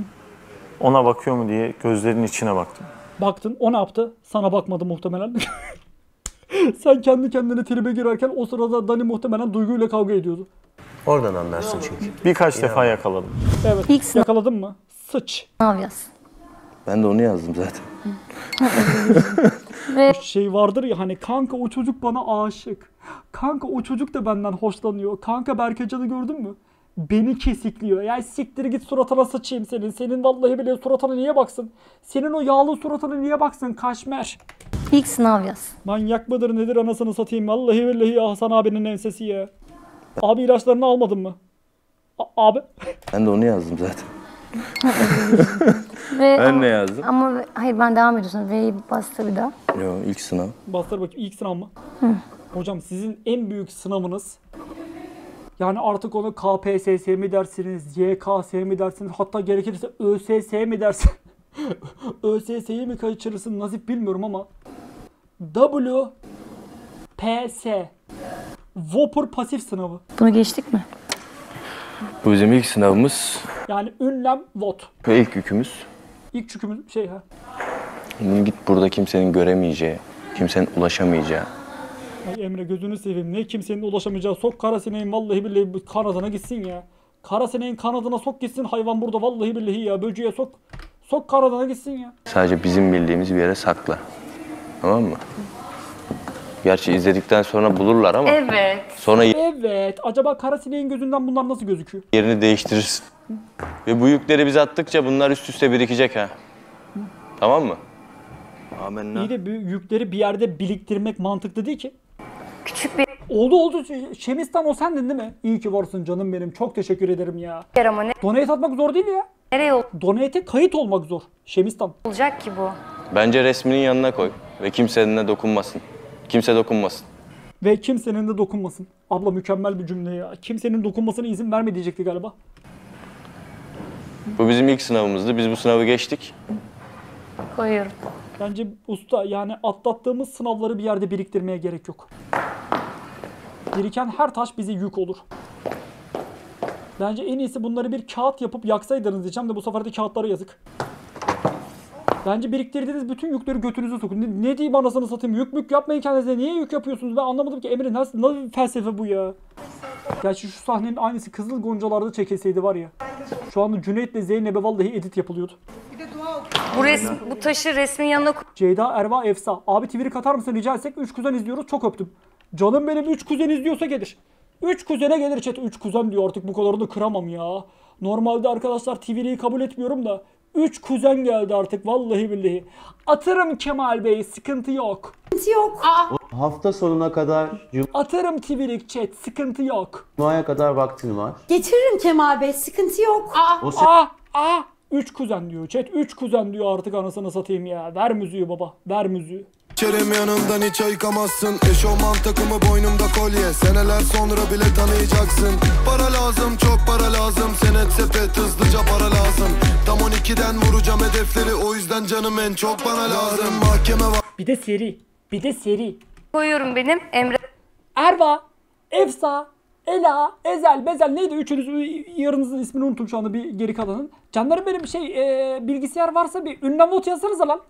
ona bakıyor mu diye gözlerinin içine baktım. Baktın, o ne yaptı? Sana bakmadı muhtemelen. Sen kendi kendine tribe girerken o sırada Dani muhtemelen Duygu ile kavga ediyordu. Oradan anlarsın çünkü. Birkaç defa yakaladım. Evet. Yakaladın mı? Sıç. Sınav yaz. Ben de onu yazdım zaten. Şey vardır ya hani kanka o çocuk bana aşık. Kanka o çocuk da benden hoşlanıyor. Kanka Berkecan'ı gördün mü? Beni kesikliyor. Ya siktir git suratına sıçayım senin. Senin vallahi bile suratına niye baksın? Senin o yağlı suratına niye baksın kaşmer? İlk sınav yaz. Manyak mıdır nedir anasını satayım. Vallahi billahi ya Hasan abinin ensesi ya. Abi ilaçlarını almadın mı? Abi. Ben de onu yazdım zaten. Ben ne yazdım? Ama hayır ben devam ediyorsun. V'yi bastır bir daha. Yo ilk sınav. Bastır bakayım ilk sınav mı? Hı. Hocam sizin en büyük sınavınız yani artık onu KPSS mi dersiniz, YKS mi dersiniz, hatta gerekirse ÖSS mi dersin? ÖSS'yi mi kaçırırsın nasip bilmiyorum ama WPS Vapur pasif sınavı. Bunu geçtik mi? Bu bizim ilk sınavımız Yani ünlem vot. ve ilk yükümüz. İlk yükümüz şey ha. Bunu git burada kimsenin göremeyeceği, kimsenin ulaşamayacağı. Ay Emre gözünü seveyim. Ne kimsenin ulaşamayacağı sok karasineğin vallahi billahi kanadına gitsin ya. Karasineğin kanadına sok gitsin hayvan burada vallahi billahi ya. Böceğe sok. Sok kanadına gitsin ya. Sadece bizim bildiğimiz bir yere sakla. Tamam mı? Gerçi izledikten sonra bulurlar ama Evet. sonra Evet. Acaba karasineğin gözünden bunlar nasıl gözüküyor? yerini değiştirirsin. Ve bu yükleri biz attıkça bunlar üst üste birikecek ha. Tamam mı? Amenna. İyi de bu yükleri bir yerde biriktirmek mantıklı değil ki. Küçük bir Oldu. Şemistan o sendin değil mi? İyi ki varsın canım benim. Çok teşekkür ederim ya. yer ama ne Donate atmak zor değil ya. nereye Donate'e kayıt olmak zor. Şemistan. olacak ki bu? Bence resminin yanına koy ve kimsenin de dokunmasın. Kimse dokunmasın. Ve kimsenin de dokunmasın. Abla mükemmel bir cümle ya. Kimsenin dokunmasına izin verme diyecekti galiba. Bu bizim ilk sınavımızdı. Biz bu sınavı geçtik. Koyuyorum. Bence usta yani atlattığımız sınavları bir yerde biriktirmeye gerek yok. Biriken her taş bize yük olur. Bence en iyisi bunları bir kağıt yapıp yaksaydınız diyeceğim de bu sefer de kağıtlara yazık. Bence biriktirdiğiniz bütün yükleri götünüze sokun. Ne diyeyim anasını satayım? Yük yapmayın kendinize. Niye yük yapıyorsunuz? Ben anlamadım ki Emre nasıl bir felsefe bu ya? Gerçi şu sahnenin aynısı Kızıl Goncalar'da çekilseydi var ya. Şu anda Cüneyt'le Zeynep'e vallahi edit yapılıyordu. Bu taşı resmin yanına koy. Ceyda, Erva, Efsa. Abi tweet'i atar mısın rica etsek? 3 kuzen izliyoruz. Çok öptüm. Canım benim 3 kuzen izliyorsa gelir. 3 kuzene gelir chat. 3 kuzen diyor artık bu kadarını da kıramam ya. Normalde arkadaşlar TV'yi kabul etmiyorum da 3 kuzen geldi artık vallahi billahi. Atarım Kemal Bey sıkıntı yok. Sıkıntı yok. Hafta sonuna kadar, Atarım TV'lik chat sıkıntı yok. Cuma'ya kadar vaktin var. Getiririm Kemal Bey sıkıntı yok. 3 kuzen diyor chat. 3 kuzen diyor artık anasını satayım ya. Ver müziği baba ver müziği. Kerem yanımdan hiç ayıkamazsın. Eşofman takımı boynumda kolye. Seneler sonra bile tanıyacaksın. Para lazım çok para lazım. Senet sepet hızlıca para lazım. Tam 12'den vuracağım hedefleri. O yüzden canım en çok bana lazım. Mahkeme var. Bir de seri. Koyuyorum benim Emre. Erva, Efsa, Ela, Ezel, Bezel neydi üçünüz yarınızın ismini unuttum şu anda bir geri kalanın. Canlarım benim bilgisayar varsa bir ünlem not yazsanıza lan.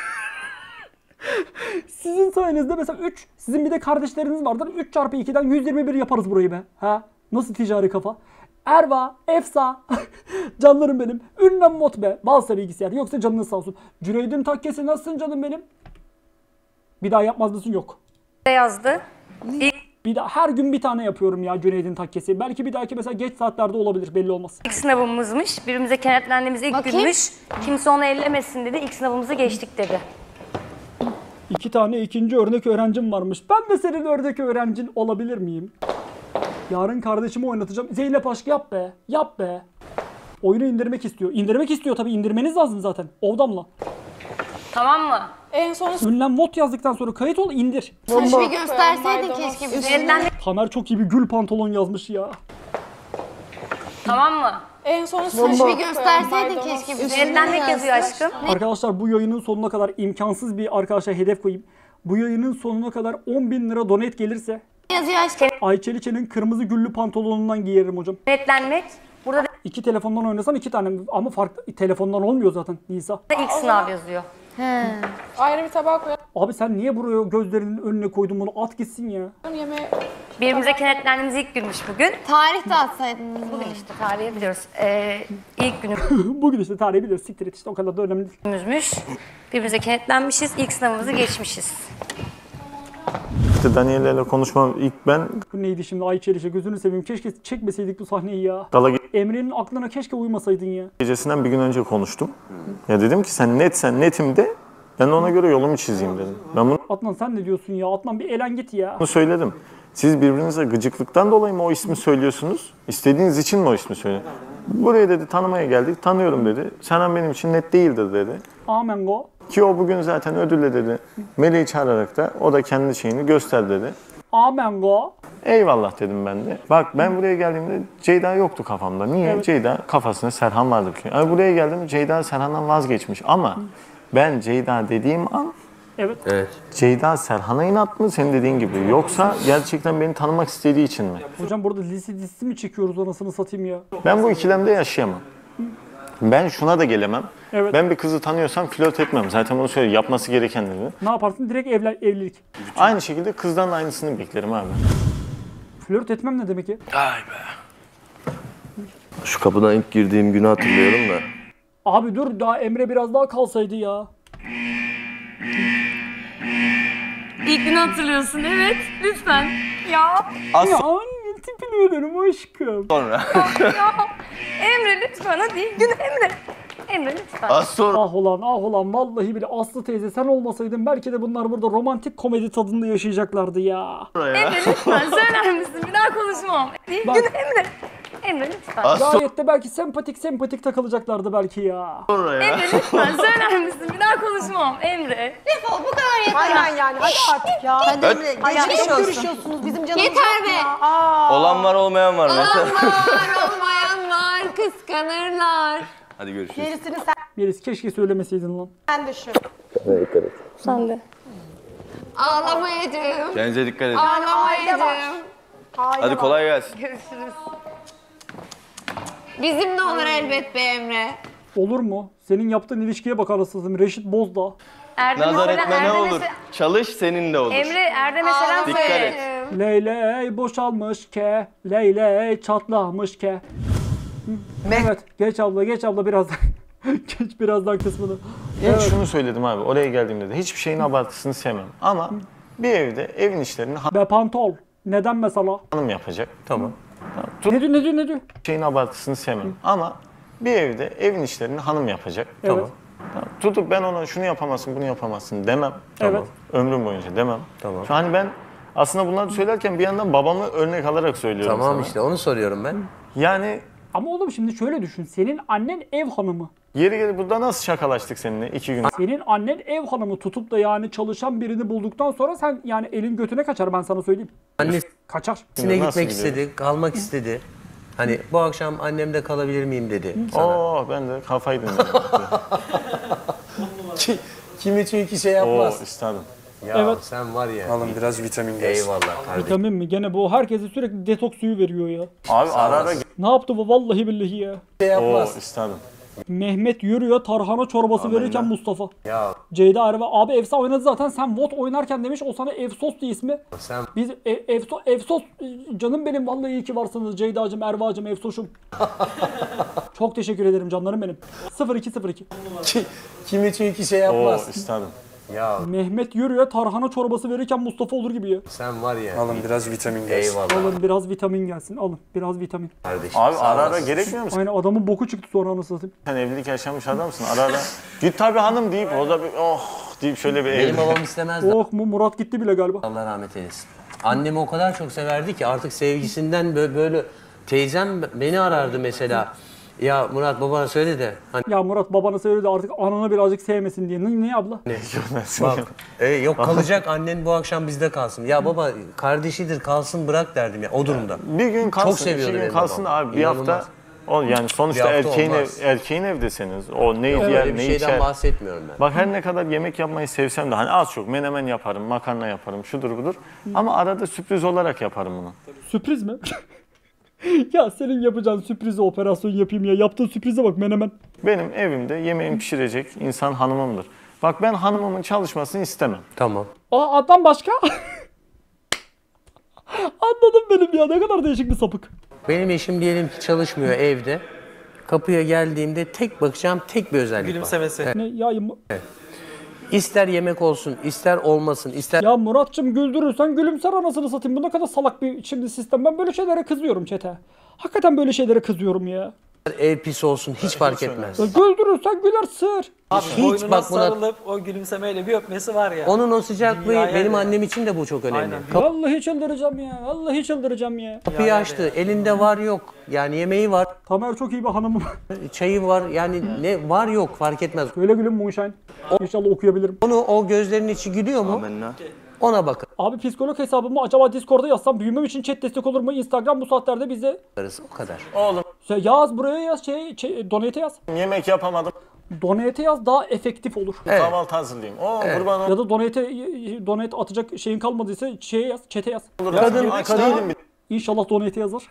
Sizin sayenizde mesela 3, sizin bir de kardeşleriniz vardır. 3 çarpı 2'den 121 yaparız burayı be. Ha? Nasıl ticari kafa? Erva, Efsa, canlarım benim. Ünlem mod be. Balsa bilgisayar. Yoksa canınız sağ olsun. Cüneyd'in takkesi nasılsın canım benim? Bir daha yapmaz mısın? Yok. Yazdı. Bir daha her gün bir tane yapıyorum ya Cüneyd'in takkesi. Belki bir dahaki mesela geç saatlerde olabilir belli olmaz. İlk sınavımızmış. Birbirimize kenetlendiğimiz ilk günmüş. Kimse onu ellemesin dedi. İlk sınavımızı geçtik dedi. 2 tane ikinci örnek öğrencim varmış. Ben de senin örnek öğrencin olabilir miyim? Yarın kardeşimi oynatacağım. Zeynep aşk yap be. Yap be. Oyunu indirmek istiyor. İndirmek istiyor tabii. İndirmeniz lazım zaten. Ovdamla. Tamam mı? En son Ünlem mod yazdıktan sonra kayıt ol indir. saç bir gösterseydin keşke bize. Tamer çok iyi bir gül pantolon yazmış ya. Tamam mı? En son saç bir gösterseydin keşke bize. Ellenmek yazıyor aşkım. Arkadaşlar bu yayının sonuna kadar imkansız bir arkadaşa hedef koyayım. Bu yayının sonuna kadar 10.000 lira donate gelirse Yazıyor aşkım. Ayçeliçe'nin kırmızı güllü pantolonundan giyerim hocam. Kenetlenmek. Burada da 2 telefondan oynasam 2 tane ama farklı telefondan olmuyor zaten Nisa. ilk sınav yazıyor. He. Ayrı bir tabağa koyalım. Abi sen niye buraya gözlerinin önüne koydun bunu? At gitsin ya. Yemeğe... Birbirimize kenetlendiğimiz ilk günmüş bugün. Tarih de atsaydınız. Bugün işte tarihi biliyoruz. İlk Bugün işte tarihi biliyoruz. Siktir et işte o kadar da önemli değil. günümüzmüş. Birbirimize kenetlenmişiz. İlk sınavımızı geçmişiz. İşte Daniel'le konuşmam ilk ben Bu neydi şimdi Ay Çeliş'e gözünü seveyim. Keşke çekmeseydik bu sahneyi ya. gala Emre'nin aklına keşke uymasaydın ya. gecesinden bir gün önce konuştum. Ya dedim ki sen netsen netim de ben de ona göre yolumu çizeyim dedim. Ben Adnan sen ne diyorsun ya? Adnan bir elen git ya. bunu söyledim. Siz birbirinize gıcıklıktan dolayı mı o ismi söylüyorsunuz? İstediğiniz için mi o ismi söylüyorsunuz? Buraya dedi tanımaya geldik, tanıyorum dedi. Senen benim için net değildir dedi. Amengo. Ki o bugün zaten ödülle dedi. Meleği çağırarak da o da kendi şeyini göster dedi. Amengo. Eyvallah dedim ben de. Bak ben buraya geldiğimde Ceyda yoktu kafamda. Niye? Evet. Ceyda kafasında Serhan vardı. Yani buraya geldim Ceyda Serhan'dan vazgeçmiş ama ben Ceyda dediğim an Evet. Ceyda Serhan'a inat mı senin dediğin gibi yoksa gerçekten beni tanımak istediği için mi? Hocam burada lise dizisi mi çekiyoruz anasını satayım ya? Ben bu ikilemde yaşayamam. Ben şuna da gelemem. Evet. Ben bir kızı tanıyorsam flört etmem. Zaten bunu söylüyor. Yapması gereken dedi. Ne yaparsın? Direkt evlilik. Aynı şekilde kızdan da aynısını beklerim abi. Flört etmem ne demek ya? Ay be. Şu kapıdan ilk girdiğim günü hatırlıyorum da. Abi dur daha Emre biraz daha kalsaydı ya. İlk günü hatırlıyorsun evet. Lütfen. Ya. Ya tipini öderim aşkım. Sonra. Emre lütfen hadi. İlk gün Emre. Emre lütfen. Ah ulan vallahi bile Aslı teyze sen olmasaydın belki de bunlar burada romantik komedi tadında yaşayacaklardı ya. Emre lütfen söyler misin? Bir daha konuşmam. İlk Bak. gün Emre. Emre lütfen. Gayet de belki sempatik takılacaklardı belki ya. Emre lütfen söyler misin? Bir daha konuşmam. Emre. Defol bu kadar yeter. Aynen yani hadi artık ya. Hadi Emre Ay geçmiş çok olsun. görüşüyorsunuz bizim canımız. Yeter be. Olan var olmayan var. Mesela. Olmayan var. Kıskanırlar. Hadi görüşürüz. Gerisini sen, Melis keşke söylemeseydin lan. sen düşün. Sen de. Ağlamayacağım. Kendinize dikkat edin. Ağlamayacağım. Hadi kolay gelsin. Görüşürüz. Bizim de olur elbet be Emre. Olur mu? Senin yaptığın ilişkiye bak anasını Reşit Bozdağ. Erdem Nazar mesela, etme ne Erdem olur. mesela- Çalış senin de olur. Emre Erdem'e selam Dikkat söyle. et. Leyley boşalmış ke, leyley çatlamış ke. Evet, geç abla birazdan. Geç birazdan kısmını. İlk şunu söyledim abi oraya geldiğimde de hiçbir şeyin abartısını sevmem. Ama bir evde evin işlerini Be pantol. Neden mesela? hanım yapacak. Tamam. Ne diyor? Şeyin abartısını sevmem. Ama bir evde evin işlerini hanım yapacak. Evet. Tamam. Tutup ben ona şunu yapamazsın bunu yapamazsın demem. Tamam. Evet. Ömrüm boyunca demem. Tamam. Şu hani ben aslında bunları söylerken bir yandan babamı örnek alarak söylüyorum Tamam sana. işte onu soruyorum ben. Yani Ama oğlum şimdi şöyle düşün. Senin annen ev hanımı. yeri gelip burada nasıl şakalaştık seninle 2 gün. Senin annen ev hanımı tutup da yani çalışan birini bulduktan sonra sen yani elin götüne kaçar ben sana söyleyeyim. Kaçar. Annesine Nasıl gitmek gidiyor? istedi, kalmak istedi. Hani bu akşam annemde kalabilir miyim dedi sana. Oo ben de kafayı dinledim. Kimi çünkü şey yapmaz. Oo istedim. Ya Evet. sen var ya. Alın biraz vitamin gelsin. Eyvallah kardeşim. Vitamin mi? Gene bu herkese sürekli detoks suyu veriyor ya. Abi ara ara Ne yaptı bu vallahi billahi ya. Oo istedim. Mehmet yürüyor tarhana çorbası verirken Mustafa. Ya Ceyda Erve abi Efsa oynadı zaten sen VOT oynarken demiş o sana Efsos diye ismi. sen Biz Efsos canım benim vallahi iyi ki varsınız Ceyda'cığım Erva'cığım Efsos'um. Çok teşekkür ederim canlarım benim. 0202. kimi çünkü şey Oo yapmaz. istedim. Ya Mehmet yürüyor tarhana çorbası verirken Mustafa olur gibi ya. sen var ya. Alın biraz vitamin gelsin. Eyvallah Alın biraz vitamin gelsin alın biraz vitamin. kardeşim. Abi sağ ara ara olasın. gerekmiyor musun? Aynen adamın boku çıktı sonra anasını satayım. Sen evlilik yaşamış adamsın. Ara ara git tabii hanım deyip o da bir oh deyip şöyle bir Benim evli. babam istemezdi. Oh mu Murat gitti bile galiba. Allah rahmet eylesin. Annemi o kadar çok severdi ki artık sevgisinden böyle teyzem beni arardı mesela. Ya Murat babana söyle de. Hani Ya Murat babana söyledi artık ananı birazcık sevmesin diye. Ne abla? bak, yok kalacak annen bu akşam bizde kalsın. Ya baba kardeşidir kalsın bırak derdim ya o durumda. Bir gün kalsın, Çok seviyordu 2 gün benim kalsın babam. abi bir hafta. İnanılmaz. O yani sonuçta Bir hafta erkeğin olmaz. erkeğin evdesiniz. O ne yer Öyle bir ne şeyden içer. bahsetmiyorum ben. Bak her ne kadar yemek yapmayı sevsem de hani az çok menemen yaparım, makarna yaparım, şudur budur. Ama arada sürpriz olarak yaparım bunu. Sürpriz mi? Ya senin yapacağın sürprize operasyon yapayım ya. Yaptığın sürprize bak menemen. Benim evimde yemeğimi pişirecek insan hanımımdır. Bak ben hanımımın çalışmasını istemem. Tamam. O adam başka. Anladım benim ya. Ne kadar değişik bir sapık. Benim eşim diyelim ki çalışmıyor evde. Kapıya geldiğimde tek bakacağım tek bir özellik Gülümsemesi. var. Ne ya? Evet. İster yemek olsun, ister olmasın, ister... Ya Murat'cığım güldürürsen gülümser anasını satayım. Bu ne kadar salak bir şimdi sistem. Ben böyle şeylere kızıyorum çete. Hakikaten böyle şeylere kızıyorum ya. Ev pis olsun hiç fark etmez. Güldürürsen güler sır. Abi Hiç boynuna bak buna- sarılıp o gülümsemeyle bir öpmesi var ya. Onun o sıcaklığı Dünyaya benim değer. annem için de bu çok önemli. Vallahi çıldıracağım ya. Vallahi çıldıracağım ya. Kapıyı açtı, elinde var yok. Yani yemeği var, Tamer çok iyi bir hanımım. çayı var. Yani ne var yok fark etmez. Öyle gülüm Moonshine. İnşallah okuyabilirim. Onu o gözlerinin içi gülüyor mu? Ona bakın. Abi psikolog hesabımı acaba Discord'da yazsam büyümem için chat destek olur mu? Instagram bu saatlerde bize... O kadar. Oğlum Yaz buraya yaz donate yaz. yemek yapamadım. Donate yaz daha efektif olur. Kahvaltı hazırlayayım. Kurban Ya da donate atacak şeyin kalmadıysa yaz, chat'e yaz. Kadın İnşallah donate yazar.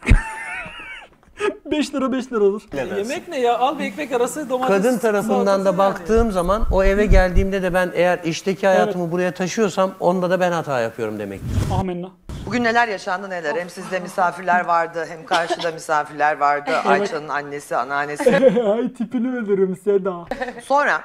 5 lira 5 liradır. Yemek ne ya? Al bir ekmek arası domates. Kadın tarafından da baktığım zaman o eve geldiğimde de ben eğer işteki hayatımı buraya taşıyorsam onda da ben hata yapıyorum demektir. Amenna. Bugün neler yaşandı neler. Hem sizde misafirler vardı hem karşıda misafirler vardı. Ayça'nın annesi, anneannesi. Ay tipini veririm Seda. Sonra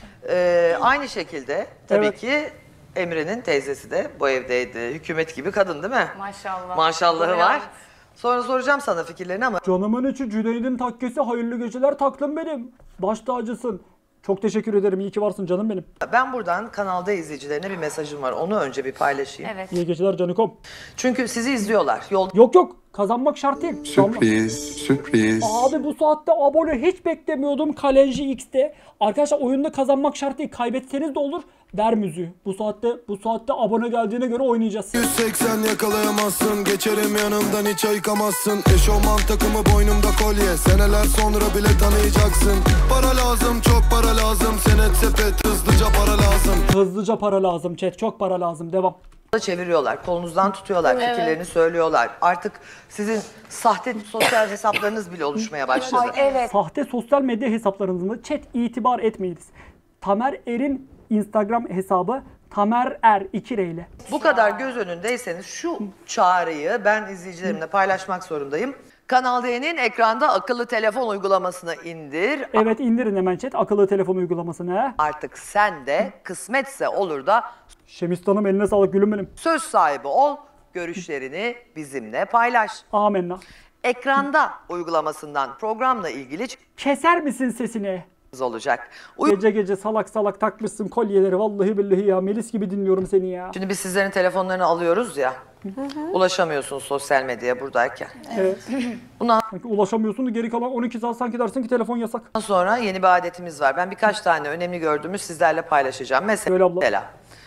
aynı şekilde tabii ki Emre'nin teyzesi de bu evdeydi. Hükümet gibi kadın değil mi? Maşallah. Maşallahı var. Sonra soracağım sana fikirlerini ama... Canımın içi Cüneyd'in takkesi hayırlı geceler taklım benim. Baş tacısın. Çok teşekkür ederim. İyi ki varsın canım benim. Ben buradan kanalda izleyicilerine bir mesajım var. Onu önce bir paylaşayım. Evet. İyi geceler canikom. Çünkü sizi izliyorlar. Yok. Kazanmak şart değil. Sürpriz. Abi bu saatte abone hiç beklemiyordum Kalenji X'te. Arkadaşlar oyunda kazanmak şart değil. Kaybetseniz de olur. Ver müziği. Bu saatte abone geldiğine göre oynayacağız. 180 yakalayamazsın, geçerim yanımdan hiç ayıkamazsın. Eşofman takımı boynumda kolye, seneler sonra bile tanıyacaksın. Para lazım, çok para lazım, senet sepet hızlıca para lazım. Hızlıca para lazım chat, çok para lazım. Devam. Çeviriyorlar, kolunuzdan tutuyorlar, Evet. fikirlerini söylüyorlar. Artık sizin sahte sosyal hesaplarınız bile oluşmaya başladı. Evet. Sahte sosyal medya hesaplarınızı chat itibar etmeyiniz. Tamer Er'in Instagram hesabı Tamer Er 2 ile. Bu kadar göz önündeyseniz şu çağrıyı ben izleyicilerimle paylaşmak zorundayım. Kanal D'nin ekranda akıllı telefon uygulamasını indir. Evet indirin hemen chat akıllı telefon uygulamasını. Artık sen de kısmetse olur da Şemistan'ım eline sağlık gülüm benim. söz sahibi ol, görüşlerini bizimle paylaş. Amenna. Ekranda uygulamasından programla ilgili Keser misin sesini? olacak. Gece gece salak salak takmışsın kolyeleri vallahi billahi ya. Melis gibi dinliyorum seni ya. Şimdi biz sizlerin telefonlarını alıyoruz ya. Ulaşamıyorsunuz sosyal medyaya buradayken. Evet. Bundan Sanki ulaşamıyorsun geri kalan 12 saat sanki dersin ki telefon yasak. sonra yeni bir adetimiz var. Ben birkaç tane önemli gördüğümüz sizlerle paylaşacağım. Mesela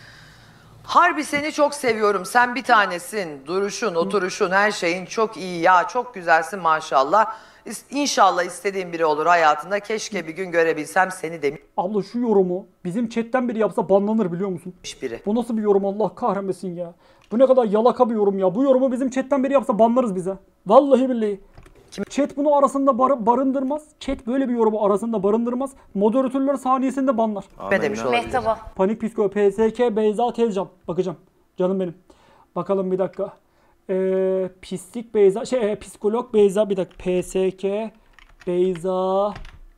harbi seni çok seviyorum. Sen bir tanesin. Duruşun, oturuşun, her şeyin çok iyi ya. Çok güzelsin maşallah. İnşallah istediğin biri olur hayatında. Keşke bir gün görebilsem seni demiş Abla şu yorumu bizim chatten biri yapsa banlanır biliyor musun? biri. Bu nasıl bir yorum Allah kahretmesin ya. Bu ne kadar yalaka bir yorum ya. Bu yorumu bizim chatten biri yapsa banlarız bize. Vallahi billahi. Chat bunu arasında barındırmaz. Chat böyle bir yorumu arasında barındırmaz. Moderatörler saniyesinde banlar. Ne demiş olabilir? Mehtaba. Panik Psiko, PSK, Beyza Tezcan. Bakacağım. Canım benim. Bakalım bir dakika. Pislik Beyza, psikolog Beyza bir dakika. PSK, Beyza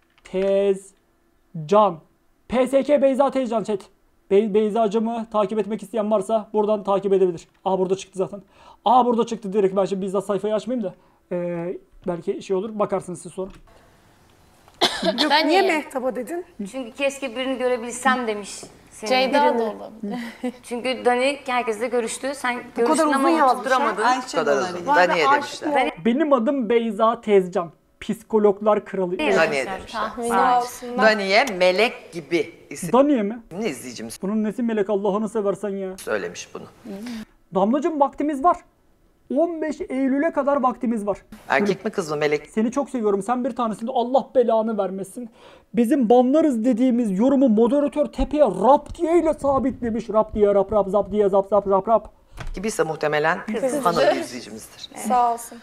Tezcan. PSK Beyza Tezcan chat. Beyzacımı takip etmek isteyen varsa buradan takip edebilir. Burada çıktı zaten. Burada çıktı direkt. Ben şimdi bizzat sayfayı açmayayım da. Belki şey olur. Bakarsınız siz sonra. Ben Niye iyi. Mehtap'a dedin? Çünkü keşke birini görebilsem demiş. Ceyda da olabilir. Çünkü Dani herkesle görüştü. Sen Bu kadar görüştün uzun ama yazmış. tutturamadın. Bu kadar uzun. Daniye demişler. Benim adım Beyza Tezcan. Psikologlar kralı. Daniye demişler. Tahmini olsunlar. Daniye melek gibi isim. Daniye mi? İzleyicimiz Bunun nesi melek Allah'ını seversen ya. söylemiş bunu. Damlacığım vaktimiz var. 15 Eylül'e kadar vaktimiz var. Erkek mi kız mı melek? Seni çok seviyorum. Sen bir tanesinde Allah belanı vermesin. Bizim banlarız dediğimiz yorumu moderatör tepeye rap diye ile sabitlemiş. Rap diye rap rap zap diye zap zap rap rap. Gibiyse muhtemelen hanım izleyicimizdir. Sağ olsun.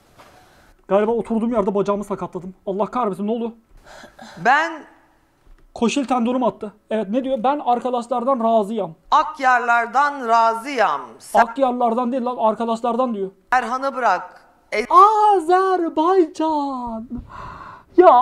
Galiba oturduğum yerde bacağımı sakatladım. Allah kahretsin ne oldu? Ben Koşil tendorum attı. Evet ne diyor? Ben arkadaşlardan razıyım. Akyarlardan razıyam. Akyarlardan değil lan arkadaşlardan diyor. Erhan'ı bırak. Azerbaycan. Ya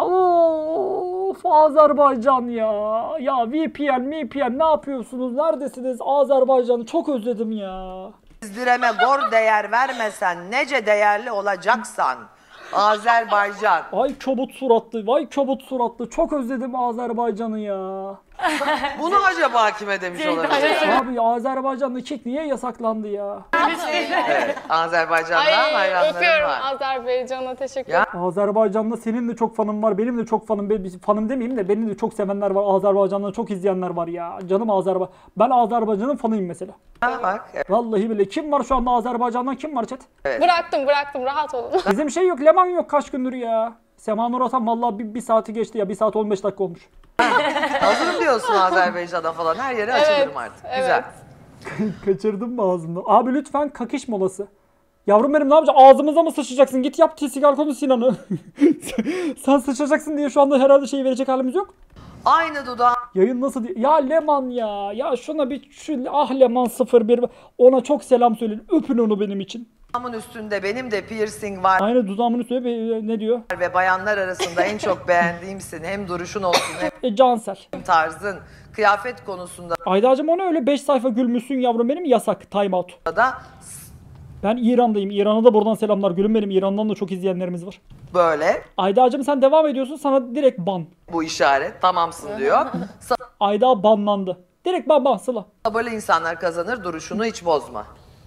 of Azerbaycan ya. Ya VPN ne yapıyorsunuz? Neredesiniz? Azerbaycan'ı çok özledim ya. Ezdireme gor değer vermesen nece değerli olacaksan. Azerbaycan. Vay çobut suratlı, vay çobut suratlı. Çok özledim Azerbaycan'ı ya. Bunu acaba kime demiş olabilir? Abi Azerbaycan'da kek niye yasaklandı ya? Evet, Azerbaycan'dan hayranlarım öpüyorum var. Azerbaycan'a, teşekkür ederim. Azerbaycan'da senin de çok fanın var, benim de çok fanım. Fanım demeyeyim de beni de çok sevenler var. Azerbaycan'da çok izleyenler var ya. Canım Azerbaycan. Ben Azerbaycan'ın fanıyım mesela. Bak. Vallahi bile. Kim var şu anda Azerbaycan'dan? Kim var chat? Evet. Bıraktım rahat olun. Bizim şey yok, Leman yok kaç gündür ya. Sema Nur Atan vallahi bir saati geçti ya. 1 saat 15 dakika olmuş. Hazırım diyorsun Azerbaycan'a falan. Her yere açılırım artık. Güzel. Kaçırdım mı ağzımda? Abi lütfen kakış molası. Yavrum benim ne yapacaksın? Ağzımıza mı sıçacaksın? Git yap sigar konu Sinan'ı. Sen sıçacaksın diye şu anda herhalde şey verecek halimiz yok. Aynı dudağın. Yayın nasıl diye. Ya Leman ya. Ya şuna bir Leman 01. Ona çok selam söyleyin. Öpün onu benim için. Dudağımın üstünde benim de piercing var. Aynı dudağımın üstünde ne diyor? Ve bayanlar arasında en çok beğendiğimsin. Hem duruşun olsun hem Cansel. tarzın. Kıyafet konusunda Aydacığım ona öyle 5 sayfa gülmüşsün yavrum benim, yasak. Time out. da Ben İran'dayım. İran'a da buradan selamlar. Gülüm benim. İran'dan da çok izleyenlerimiz var. böyle Aydacığım sen devam ediyorsun. Sana direkt ban. bu işaret tamamsın diyor. Ayda banlandı. Direkt ban Sıla. Sabırlı insanlar kazanır, duruşunu hiç bozma.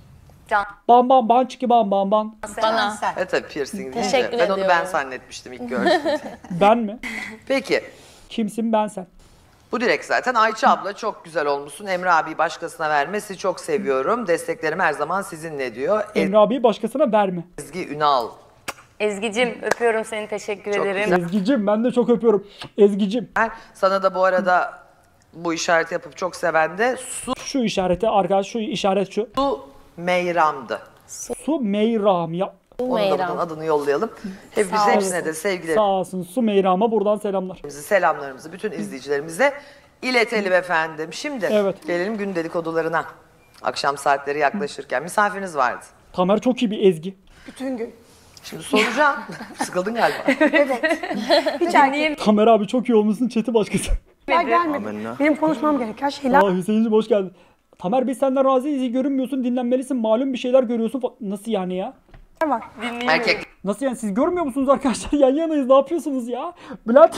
Ban çıkı ban. Bana. Tabii piercing değil Teşekkür de. Ben onu ediyorum. ben zannetmiştim ilk gördüğümde. Ben mi? Peki. Kimsin ben sen? Bu direkt zaten. Ayça abla çok güzel olmuşsun. Emre abi başkasına vermesi çok seviyorum. Desteklerim her zaman sizinle diyor. Emre abiyi başkasına verme. Ezgi Ünal. Ezgi'cim öpüyorum seni, teşekkür Çok ederim. güzel. Ezgi'cim ben de çok öpüyorum. Ezgi'cim. Sana da bu arada bu işareti yapıp çok seven de Şu işareti arkadaş, şu işaret şu. Su Meyram'dı. Su Meyram ya. Onun da buradan adını yollayalım. Hepimiz hepsine de sevgilerimizi, Sağ olsun Su Meyram'a buradan selamlar. selamlarımızı bütün izleyicilerimize iletelim efendim. Şimdi gelelim gün dedikodularına. Akşam saatleri yaklaşırken misafiriniz vardı. Tamer çok iyi bir Ezgi. Bütün gün. Şimdi soracağım. Sıkıldın galiba. Evet. Hiç erkek. Tamer abi çok iyi olmuşsun, chat'i başkası. Gelmedi. Benim konuşmam gereken şeyler. Hüseyin'cim hoş geldin. Tamer biz senden razıyız, görünmüyorsun, dinlenmelisin, malum bir şeyler görüyorsun. Nasıl yani ya? var. Erkek. Nasıl yani, siz görmüyor musunuz arkadaşlar? Yan yanayız, ne yapıyorsunuz ya? Bülent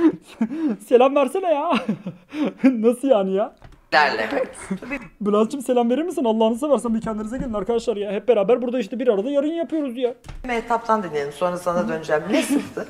selam versene ya. Nasıl yani ya? Bülent'cim selam verir misin? Allah'ını seversen bir kendinize gelin arkadaşlar ya. Hep beraber burada işte bir arada yarın yapıyoruz ya. Mehtap'tan dinleyelim, sonra sana döneceğim. Ne sıktı?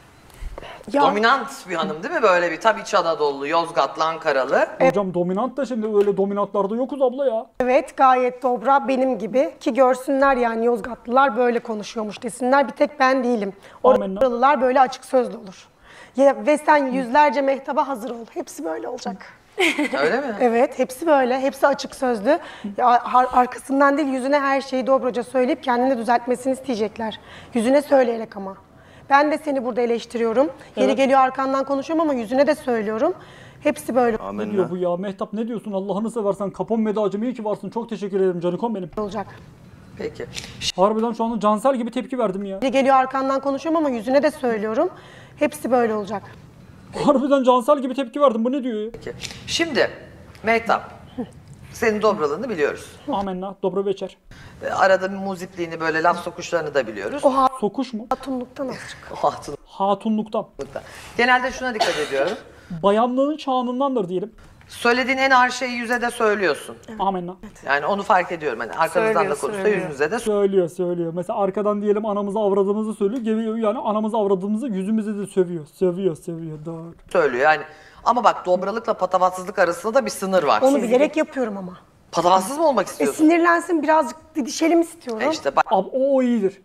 Ya. Dominant bir hanım değil mi? Böyle bir tabii İç Anadolu, Yozgatlı, Ankaralı. Hocam dominant da şimdi öyle dominantlarda yokuz abla ya. Evet, gayet dobra, benim gibi ki görsünler yani Yozgatlılar böyle konuşuyormuş desinler, bir tek ben değilim. Oralılar böyle açık sözlü olur. Ya, ve sen yüzlerce mehtaba hazır ol. Hepsi böyle olacak. Öyle mi? Evet, hepsi böyle. Hepsi açık sözlü. Ya, arkasından değil, yüzüne her şeyi dobraca söyleyip kendini düzeltmesini isteyecekler. Yüzüne söyleyerek ama. Ben de seni burada eleştiriyorum. Yeri geliyor arkandan konuşuyorum ama yüzüne de söylüyorum. Hepsi böyle. Ne diyor bu ya? Mehtap ne diyorsun? Allah'ını seversen. Kapon Medacığım iyi ki varsın. Çok teşekkür ederim canikom benim. Olacak. Peki. Harbiden şu anda Cansel gibi tepki verdim ya. Yeri geliyor arkandan konuşuyorum ama yüzüne de söylüyorum. Hepsi böyle olacak. Harbiden Cansel gibi tepki verdim. Bu ne diyor ya? Peki. Şimdi Mehtap, senin dobralığını biliyoruz. Amenna. Dobro beçer. Arada bir muzipliğini, böyle laf sokuşlarını da biliyoruz. Sokuş mu? Hatunluktan azıcık. Hatunluktan. Genelde şuna dikkat ediyorum. Bayanlığın şanındandır diyelim. Söylediğin en ağır şeyi yüze de söylüyorsun. Amenna. Yani onu fark ediyorum. Hani arkanızdan da konuşsa yüzünüze de söylüyor. Mesela arkadan diyelim anamızı avradığımızı söylüyor. Yani anamızı avradığımızı yüzümüze de sövüyor. Sövüyor. Doğru. söylüyor yani. Ama bak dobralıkla patavatsızlık arasında da bir sınır var. Onu bilerek yapıyorum ama. Patavatsız mı olmak istiyorsun? Sinirlensin, birazcık didişelim istiyorum. İşte bak. Abi o iyidir.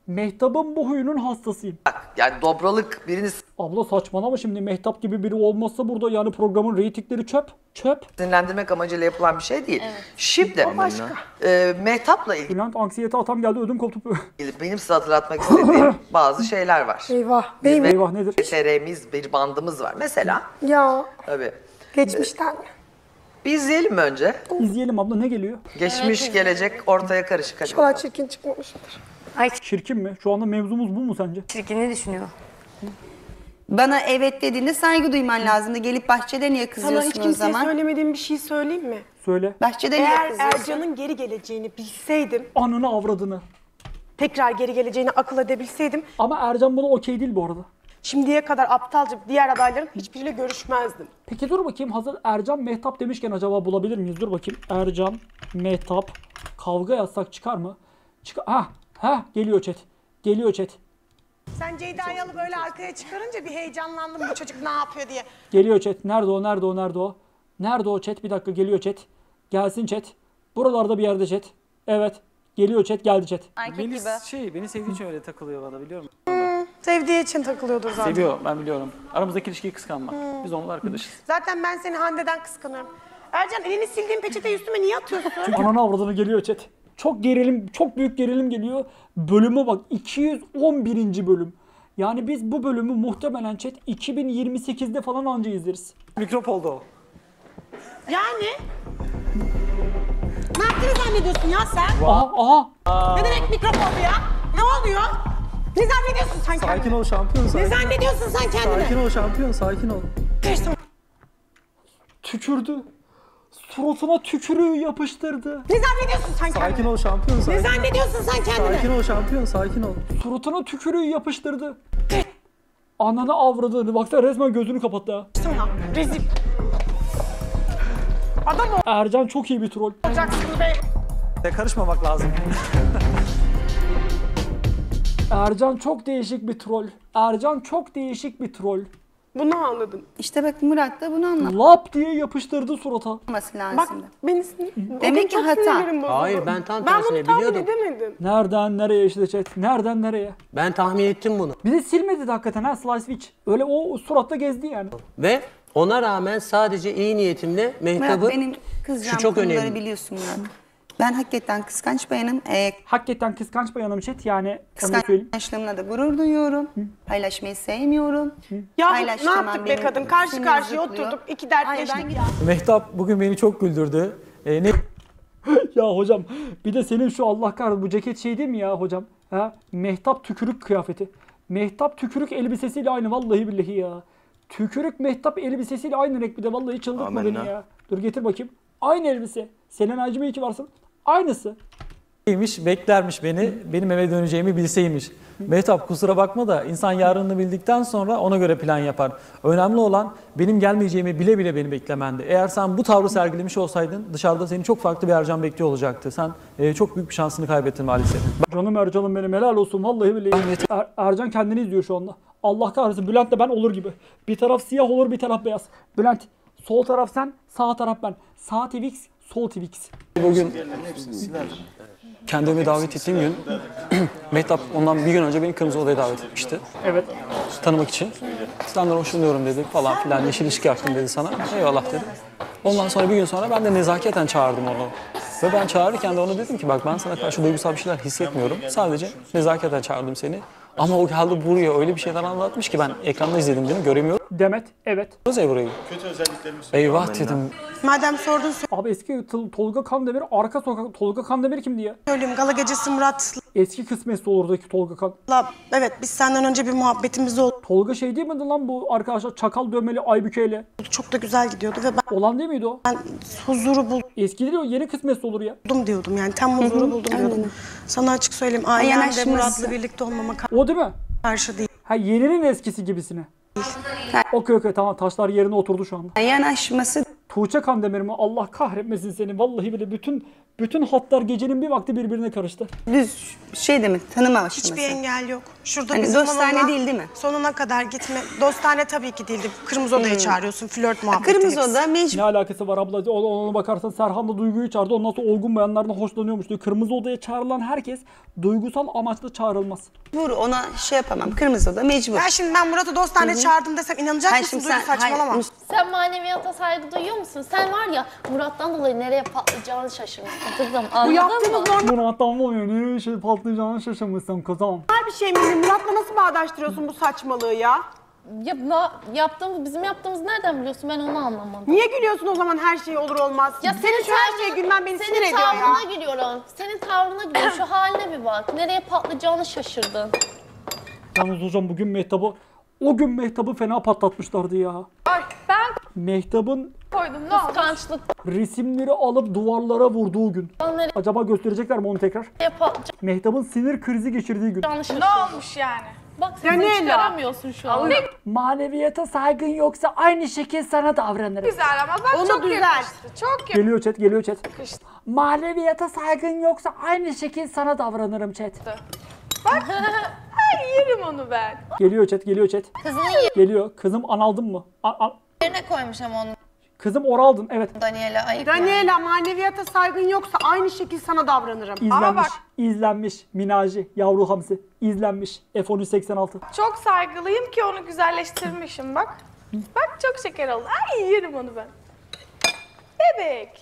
Mehtap'ın bu huyunun hastasıyım. Yani dobralık birini Abla saçmalama şimdi, Mehtap gibi biri olmazsa burada yani programın reytingleri çöp. sinirlendirmek amacıyla yapılan bir şey değil. Şimdi Mehtap'la ilgili Bülent anksiyete atam geldi, ödüm koptu. benim size hatırlatmak istediğim bazı şeyler var. Eyvah. Eyvah nedir? TR'miz, bir bandımız var. Mesela Ya. tabii. Geçmişten. Bir izleyelim mi önce? İzleyelim abla, ne geliyor? Geçmiş, gelecek ortaya karışık. Hadi İnşallah çirkin çıkmamıştır. Çirkin mi? Şu anda mevzumuz bu mu sence? Çirkin ne düşünüyor? Bana evet dediğinde saygı duyman lazımdı. Gelip bahçede niye Sana kızıyorsun hiç o kimseye zaman? söylemediğim bir şey söyleyeyim mi? Söyle. Bahçede niye Eğer kızıyorsun? Ercan'ın geri geleceğini bilseydim, Anını avradını. tekrar geri geleceğini akıl edebilseydim, Ama Ercan buna okey değil bu arada. şimdiye kadar aptalca diğer adayların hiçbiriyle görüşmezdim. Peki dur bakayım, hazır Ercan Mehtap demişken acaba bulabilir miyiz? Dur bakayım. Ercan Mehtap kavga yazsak çıkar mı? Geliyor chat. Geliyor chat. Sen Ceyda'yı alıp böyle arkaya çıkarınca bir heyecanlandım, bu çocuk ne yapıyor diye. Geliyor chat. Nerede o? Nerede o? Nerede o? Nerede o chat? Bir dakika, geliyor chat. Gelsin chat. Buralarda bir yerde chat. Evet. Geliyor chat. Geldi chat. Beni sevdiği için öyle takılıyor bana, biliyor musun? Sevdiği için takılıyordur zaten. Seviyor, ben biliyorum. Aramızdaki ilişkiyi kıskanmak. Biz onunla arkadaşız. Zaten ben seni Hande'den kıskanıyorum. Ercan, elini sildiğin peçeteyi üstüme niye atıyorsun? Ananı avradını, geliyor chat. Çok gerilim, çok büyük gerilim geliyor. Bölüme bak, 211. bölüm. Yani biz bu bölümü muhtemelen chat 2028'de falan anca izleriz. Mikrop oldu o. Yani? Ne yaptığını zannediyorsun ya sen? Aha. Ne demek mikrop oldu ya? Ne oluyor? Ne zannediyorsun sen kendini? Sakin ol şampiyon, sakin. Ne zannediyorsun sen kendini? Sakin ol şampiyon, sakin ol. Tükürdü. Suratına tükürüğü yapıştırdı. Ne zannediyorsun sen kendini? Sakin ol şampiyon, sakin. Ne zannediyorsun sen kendini? Sakin ol şampiyon, sakin ol. Suratına tükürüğü yapıştırdı. Ananı avradını. Baksana resmen gözünü kapattı ha. Sana rezil. Adam Ercan çok iyi bir troll. olacaksın be. Karışmamak lazım. Ercan çok değişik bir troll. Ercan çok değişik bir troll. Bunu anladım. İşte bak Murat da bunu anlatması Lap diye yapıştırdı surata. lazım. Bak beni Demek ki hata. Hayır, ben tam Ben tersine bunu tahmin biliyordum. edemedim. Nereden nereye işte chat? Nereden nereye? Ben tahmin ettim bunu. Bir de silmedi de hakikaten ha, Slice Witch. Öyle o suratta gezdi yani. Ve ona rağmen sadece iyi niyetimle Murat, Mehtap'ın benim kızacağım şu çok konuları önemli. biliyorsun Murat. Ben hakikaten kıskanç bayanım. Hakikaten kıskanç bayanım chat, yani onu söyleyeyim. Kıskançlığımla da gurur duyuyorum. Paylaşmayı sevmiyorum. Ya ne Paylaştıramam, yaptık be benim kadın? Karşı sinir karşıya zıplıyor. oturduk. İki dertleştik Hayır, ya. Mehtap bugün beni çok güldürdü. Ya hocam bir de senin şu Allah kahretsin bu ceket şey değil mi ya hocam? Ha? Mehtap tükürük kıyafeti. Mehtap tükürük elbisesiyle aynı, vallahi billahi ya. Tükürük Mehtap elbisesiyle aynı renk, bir de vallahi çıldırtma beni ya. Dur getir bakayım. Aynı elbise. Senin acıma iyi ki varsın. Aynısı. Beklermiş beni, benim eve döneceğimi bilseymiş. Mehtap kusura bakma da insan yarınını bildikten sonra ona göre plan yapar. Önemli olan benim gelmeyeceğimi bile bile beni beklemendi. Eğer sen bu tavrı sergilemiş olsaydın dışarıda seni çok farklı bir Ercan bekliyor olacaktı. Sen çok büyük bir şansını kaybettin maalesef. Canım Ercan'ım benim, helal olsun vallahi billahi. Ercan kendini izliyor şu anda. Allah kahretsin, Bülent de ben olur gibi. Bir taraf siyah olur, bir taraf beyaz. Bülent sol taraf sen, sağ taraf ben. Sağ Twix, sol Twix. Bugün kendimi davet ettiğim gün Mehtap ondan bir gün önce beni Kırmızı Oda'ya davet etmişti. Evet. Tanımak için. Senden hoşlanıyorum dedi falan filan. Yeşil ilişki yaptım dedi sana. Eyvallah dedi. Ondan sonra bir gün sonra ben de nezaketen çağırdım onu. Ve ben çağırırken de ona dedim ki bak ben sana karşı duygusal bir şeyler hissetmiyorum. Sadece nezaketen çağırdım seni. Ama o geldi buraya öyle bir şeyler anlatmış ki ben ekranda izledim değil mi? Göremiyorum. Demet, evet. Burayı. Kötü özelliklerimi Eyvah dedim. Madem sordun Abi eski Tolga Kandemir, arka sokak Tolga Kandemir kimdi ya? söyleyeyim. Gala gecesi Murat'la. Eski kısmetse olurdaki Tolga Kandemir. Evet, biz senden önce bir muhabbetimiz oldu. Tolga şey değil miydi lan bu arkadaşlar, çakal dövmeli Aybüke'yle? Çok da güzel gidiyordu ve ben Olan değil miydi o? Ben huzuru buldum Eski değil o, yeni kısmetse olur ya. diyordum yani. Tam huzuru buldum diyordum. Sana açık söyleyeyim. Ailen de Murat'la birlikte olmama O değil mi? karşı değil. Ha, yeninin eskisi gibisine. Okey tamam, taşlar yerine oturdu şu anda. Yanaşması Tuğçe Kandemir mi? Allah kahretmesin seni. Vallahi bile bütün Bütün hatlar gecenin bir vakti birbirine karıştı. Düz şey demek, tanıma aşaması. Hiçbir engel yok. Şurada Hani bizim dostane onunla değil mi? sonuna kadar gitme. Dostane tabii ki değildi. Kırmızı odaya çağırıyorsun, flört muhabbeti. Kırmızı hepsi. oda mecbur. Ne alakası var abla? Ona bakarsan Serhan da Duygu'yu çağırdı. Ondan sonra olgun bayanlardan hoşlanıyormuş diyor. Kırmızı odaya çağrılan herkes duygusal amaçla çağrılmaz. Vur ona şey yapamam. Kırmızı oda mecbur. Ya şimdi ben Murat'ı dostane çağırdım desem inanacak Hayır, mısın? şimdi Duygu saçmalama. Sen maneviyata saygı duyuyor musun? Sen var ya Murat'tan dolayı nereye patlayacağını şaşırmışsın kızım. Anladın Bu yaptığınız mı? normal Murat'tan oluyor. Nereye şey patlayacağını şaşırmışsın kızım. bir şey mi? Murat'la nasıl bağdaştırıyorsun bu saçmalığı ya? Bizim yaptığımız nereden biliyorsun? Ben onu anlamadım. Niye gülüyorsun o zaman her şey olur olmaz? Ya senin şu her şeye gülmen beni sinir ediyor ya. Senin tavrına gülüyorum. Senin tavrına gülüyorum. Şu haline bir bak. Nereye patlayacağını şaşırdın. Yalnız hocam bugün o gün Mehtap'ı fena patlatmışlardı ya. Ben Mehtap'ın koydum ne oldu? Kıskançlık. resimleri alıp duvarlara vurduğu gün. Acaba gösterecekler mi onu tekrar? Mehtap'ın sinir krizi geçirdiği gün. Ne olmuş yani? Bak sen hiç çıkaramıyorsun şu an. Maneviyata saygın yoksa aynı şekil sana davranırım. Güzel ama bak Onu çok düzelt. yakıştı. Çok yakıştı. Geliyor chat. Maneviyata saygın yoksa aynı şekil sana davranırım chat. Bak. Ay yerim onu ben. Geliyor chat. Kızını Geliyor. Kızım analdın mı? yerine koymuş ama onu. Kızım oraldın evet. Daniela ayıp yani. Daniela maneviyata saygın yoksa aynı şekil sana davranırım. İzlenmiş. Minaji, yavru hamsi. İzlenmiş. F1386. Çok saygılıyım ki onu güzelleştirmişim bak. Bak çok şeker oldu. Ay yerim onu ben. Bebek.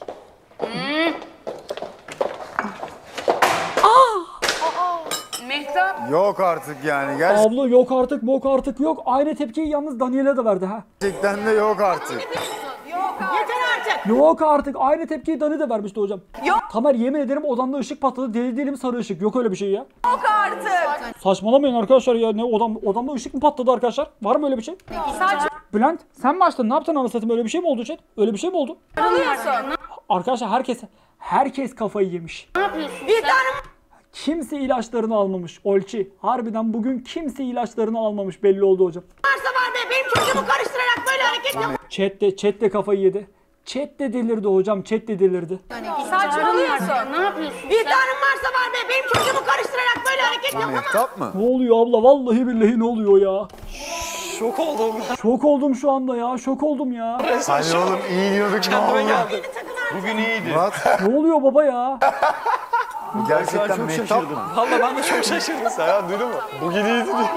Mehtap. Yok artık yani. Gerçekten Abla yok artık yok. Aynı tepkiyi yalnız Daniela da verdi ha. de yok artık. Yeter artık. Yok artık. Aynı tepkiyi Dani de vermişti hocam. Yok. Tamer yemin ederim odamda ışık patladı. Deli dilim sarı ışık. Yok öyle bir şey ya. Yok artık. Saçmalamayın arkadaşlar ya. Ne odamda ışık mı patladı arkadaşlar? Var mı öyle bir şey? Bülent sen mi açtın? Ne yaptın anasını satayım? Öyle bir şey mi oldu chat? Öyle bir şey mi oldu? Arkadaşlar herkes kafayı yemiş. Ne yapıyorsun? Bir tane Kimse ilaçlarını almamış. Olçi. Harbiden bugün kimse ilaçlarını almamış belli oldu hocam. varsa var be benim çocuğumu karıştırarak böyle hareket yap. Chat de kafayı yedi. Chat de delirdi hocam. Chat de delirdi. Saçmalıyorsun. Ne yapıyorsun? Bir tanem varsa var be benim çocuğumu karıştırarak böyle hareket yapamam. Mehtap mı? Ne oluyor abla? Vallahi billahi ne oluyor ya? Şok oldum. Şok oldum şu anda ya. Şok oldum ya. Hani oğlum iyi diyorduk ne oldu? Bugün iyiydi. Murat Ne oluyor baba ya? gerçekten Mehtap mı? Vallahi ben de çok şaşırdım. Serhan duydun mu? Bugün iyiydi diyor.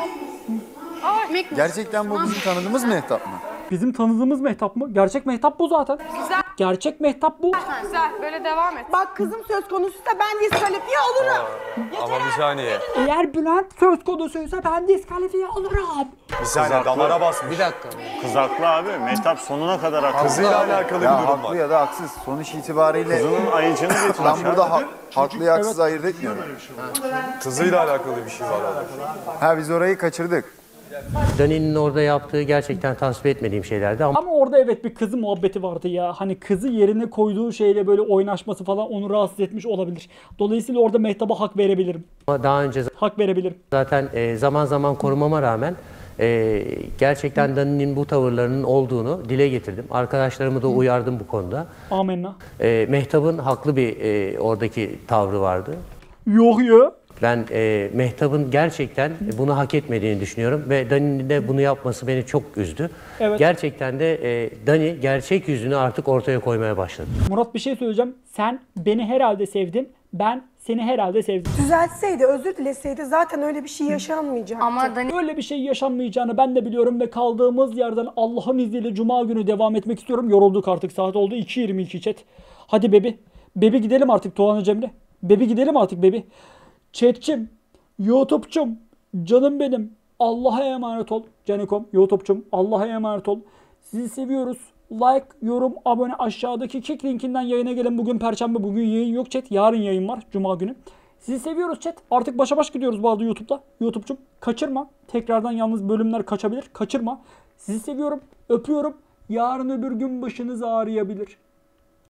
Gerçekten bu bizim tanıdığımız Mehtap mı? Bizim tanıdığımız Mehtap mı? Gerçek Mehtap bu zaten. Güzel. Gerçek Mehtap bu. Güzel böyle devam et. Bak kızım söz konusuysa ben diskalifiye olurum. Ama bir saniye. Eğer Bülent söz konusuysa ben diskalifiye olurum. Bir saniye damara basmış. Bir dakika. Kız haklı abi. Mehtap sonuna kadar haklı. Kızıyla alakalı bir Ya durum haklı var. ya da haksız. Sonuç itibariyle Kızının ayıcını getirmiş. ben burada abi. haklıyı haksız ayırt etmiyorum. Kızıyla alakalı bir şey var orada. Ha biz orayı kaçırdık. Dani'nin orada yaptığı gerçekten tasvip etmediğim şeylerdi ama Ama orada evet bir kızı muhabbeti vardı ya. Hani kızı yerine koyduğu şeyle böyle oynaşması falan onu rahatsız etmiş olabilir. Dolayısıyla orada Mehtap'a hak verebilirim. daha önce Hak verebilirim. zaten zaman zaman korumama rağmen gerçekten Dani'nin bu tavırlarının olduğunu dile getirdim. Arkadaşlarımı da uyardım bu konuda. Amenna. Mehtap'ın haklı bir oradaki tavrı vardı. Yok ya. Ben Mehtap'ın gerçekten bunu hak etmediğini düşünüyorum ve Dani'nin de bunu yapması beni çok üzdü. Evet. Gerçekten de Dani gerçek yüzünü artık ortaya koymaya başladı. Murat bir şey söyleyeceğim. Sen beni herhalde sevdin. Ben seni herhalde sevdim. Düzeltseydi, özür dileseydi zaten öyle bir şey yaşanmayacaktı. Ama Dani Öyle bir şey yaşanmayacağını ben de biliyorum ve kaldığımız yerden Allah'ın izniyle Cuma günü devam etmek istiyorum. Yorulduk artık, saat oldu 2:22 chat. Hadi bebi. Bebi gidelim artık Tuğhan Cemre. Bebi gidelim artık bebi. Chat'cim, YouTube'cum, canım benim. Allah'a emanet ol. Canikom, YouTube'cum, Allah'a emanet ol. Sizi seviyoruz. Like, yorum, abone aşağıdaki kick linkinden yayına gelin. Bugün Perşembe, bugün yayın yok chat. Yarın yayın var, Cuma günü. Sizi seviyoruz chat. Artık başa baş gidiyoruz bu arada YouTube'da. YouTube'cum kaçırma. Tekrardan yalnız bölümler kaçabilir. Kaçırma. Sizi seviyorum, öpüyorum. Yarın öbür gün başınız ağrıyabilir.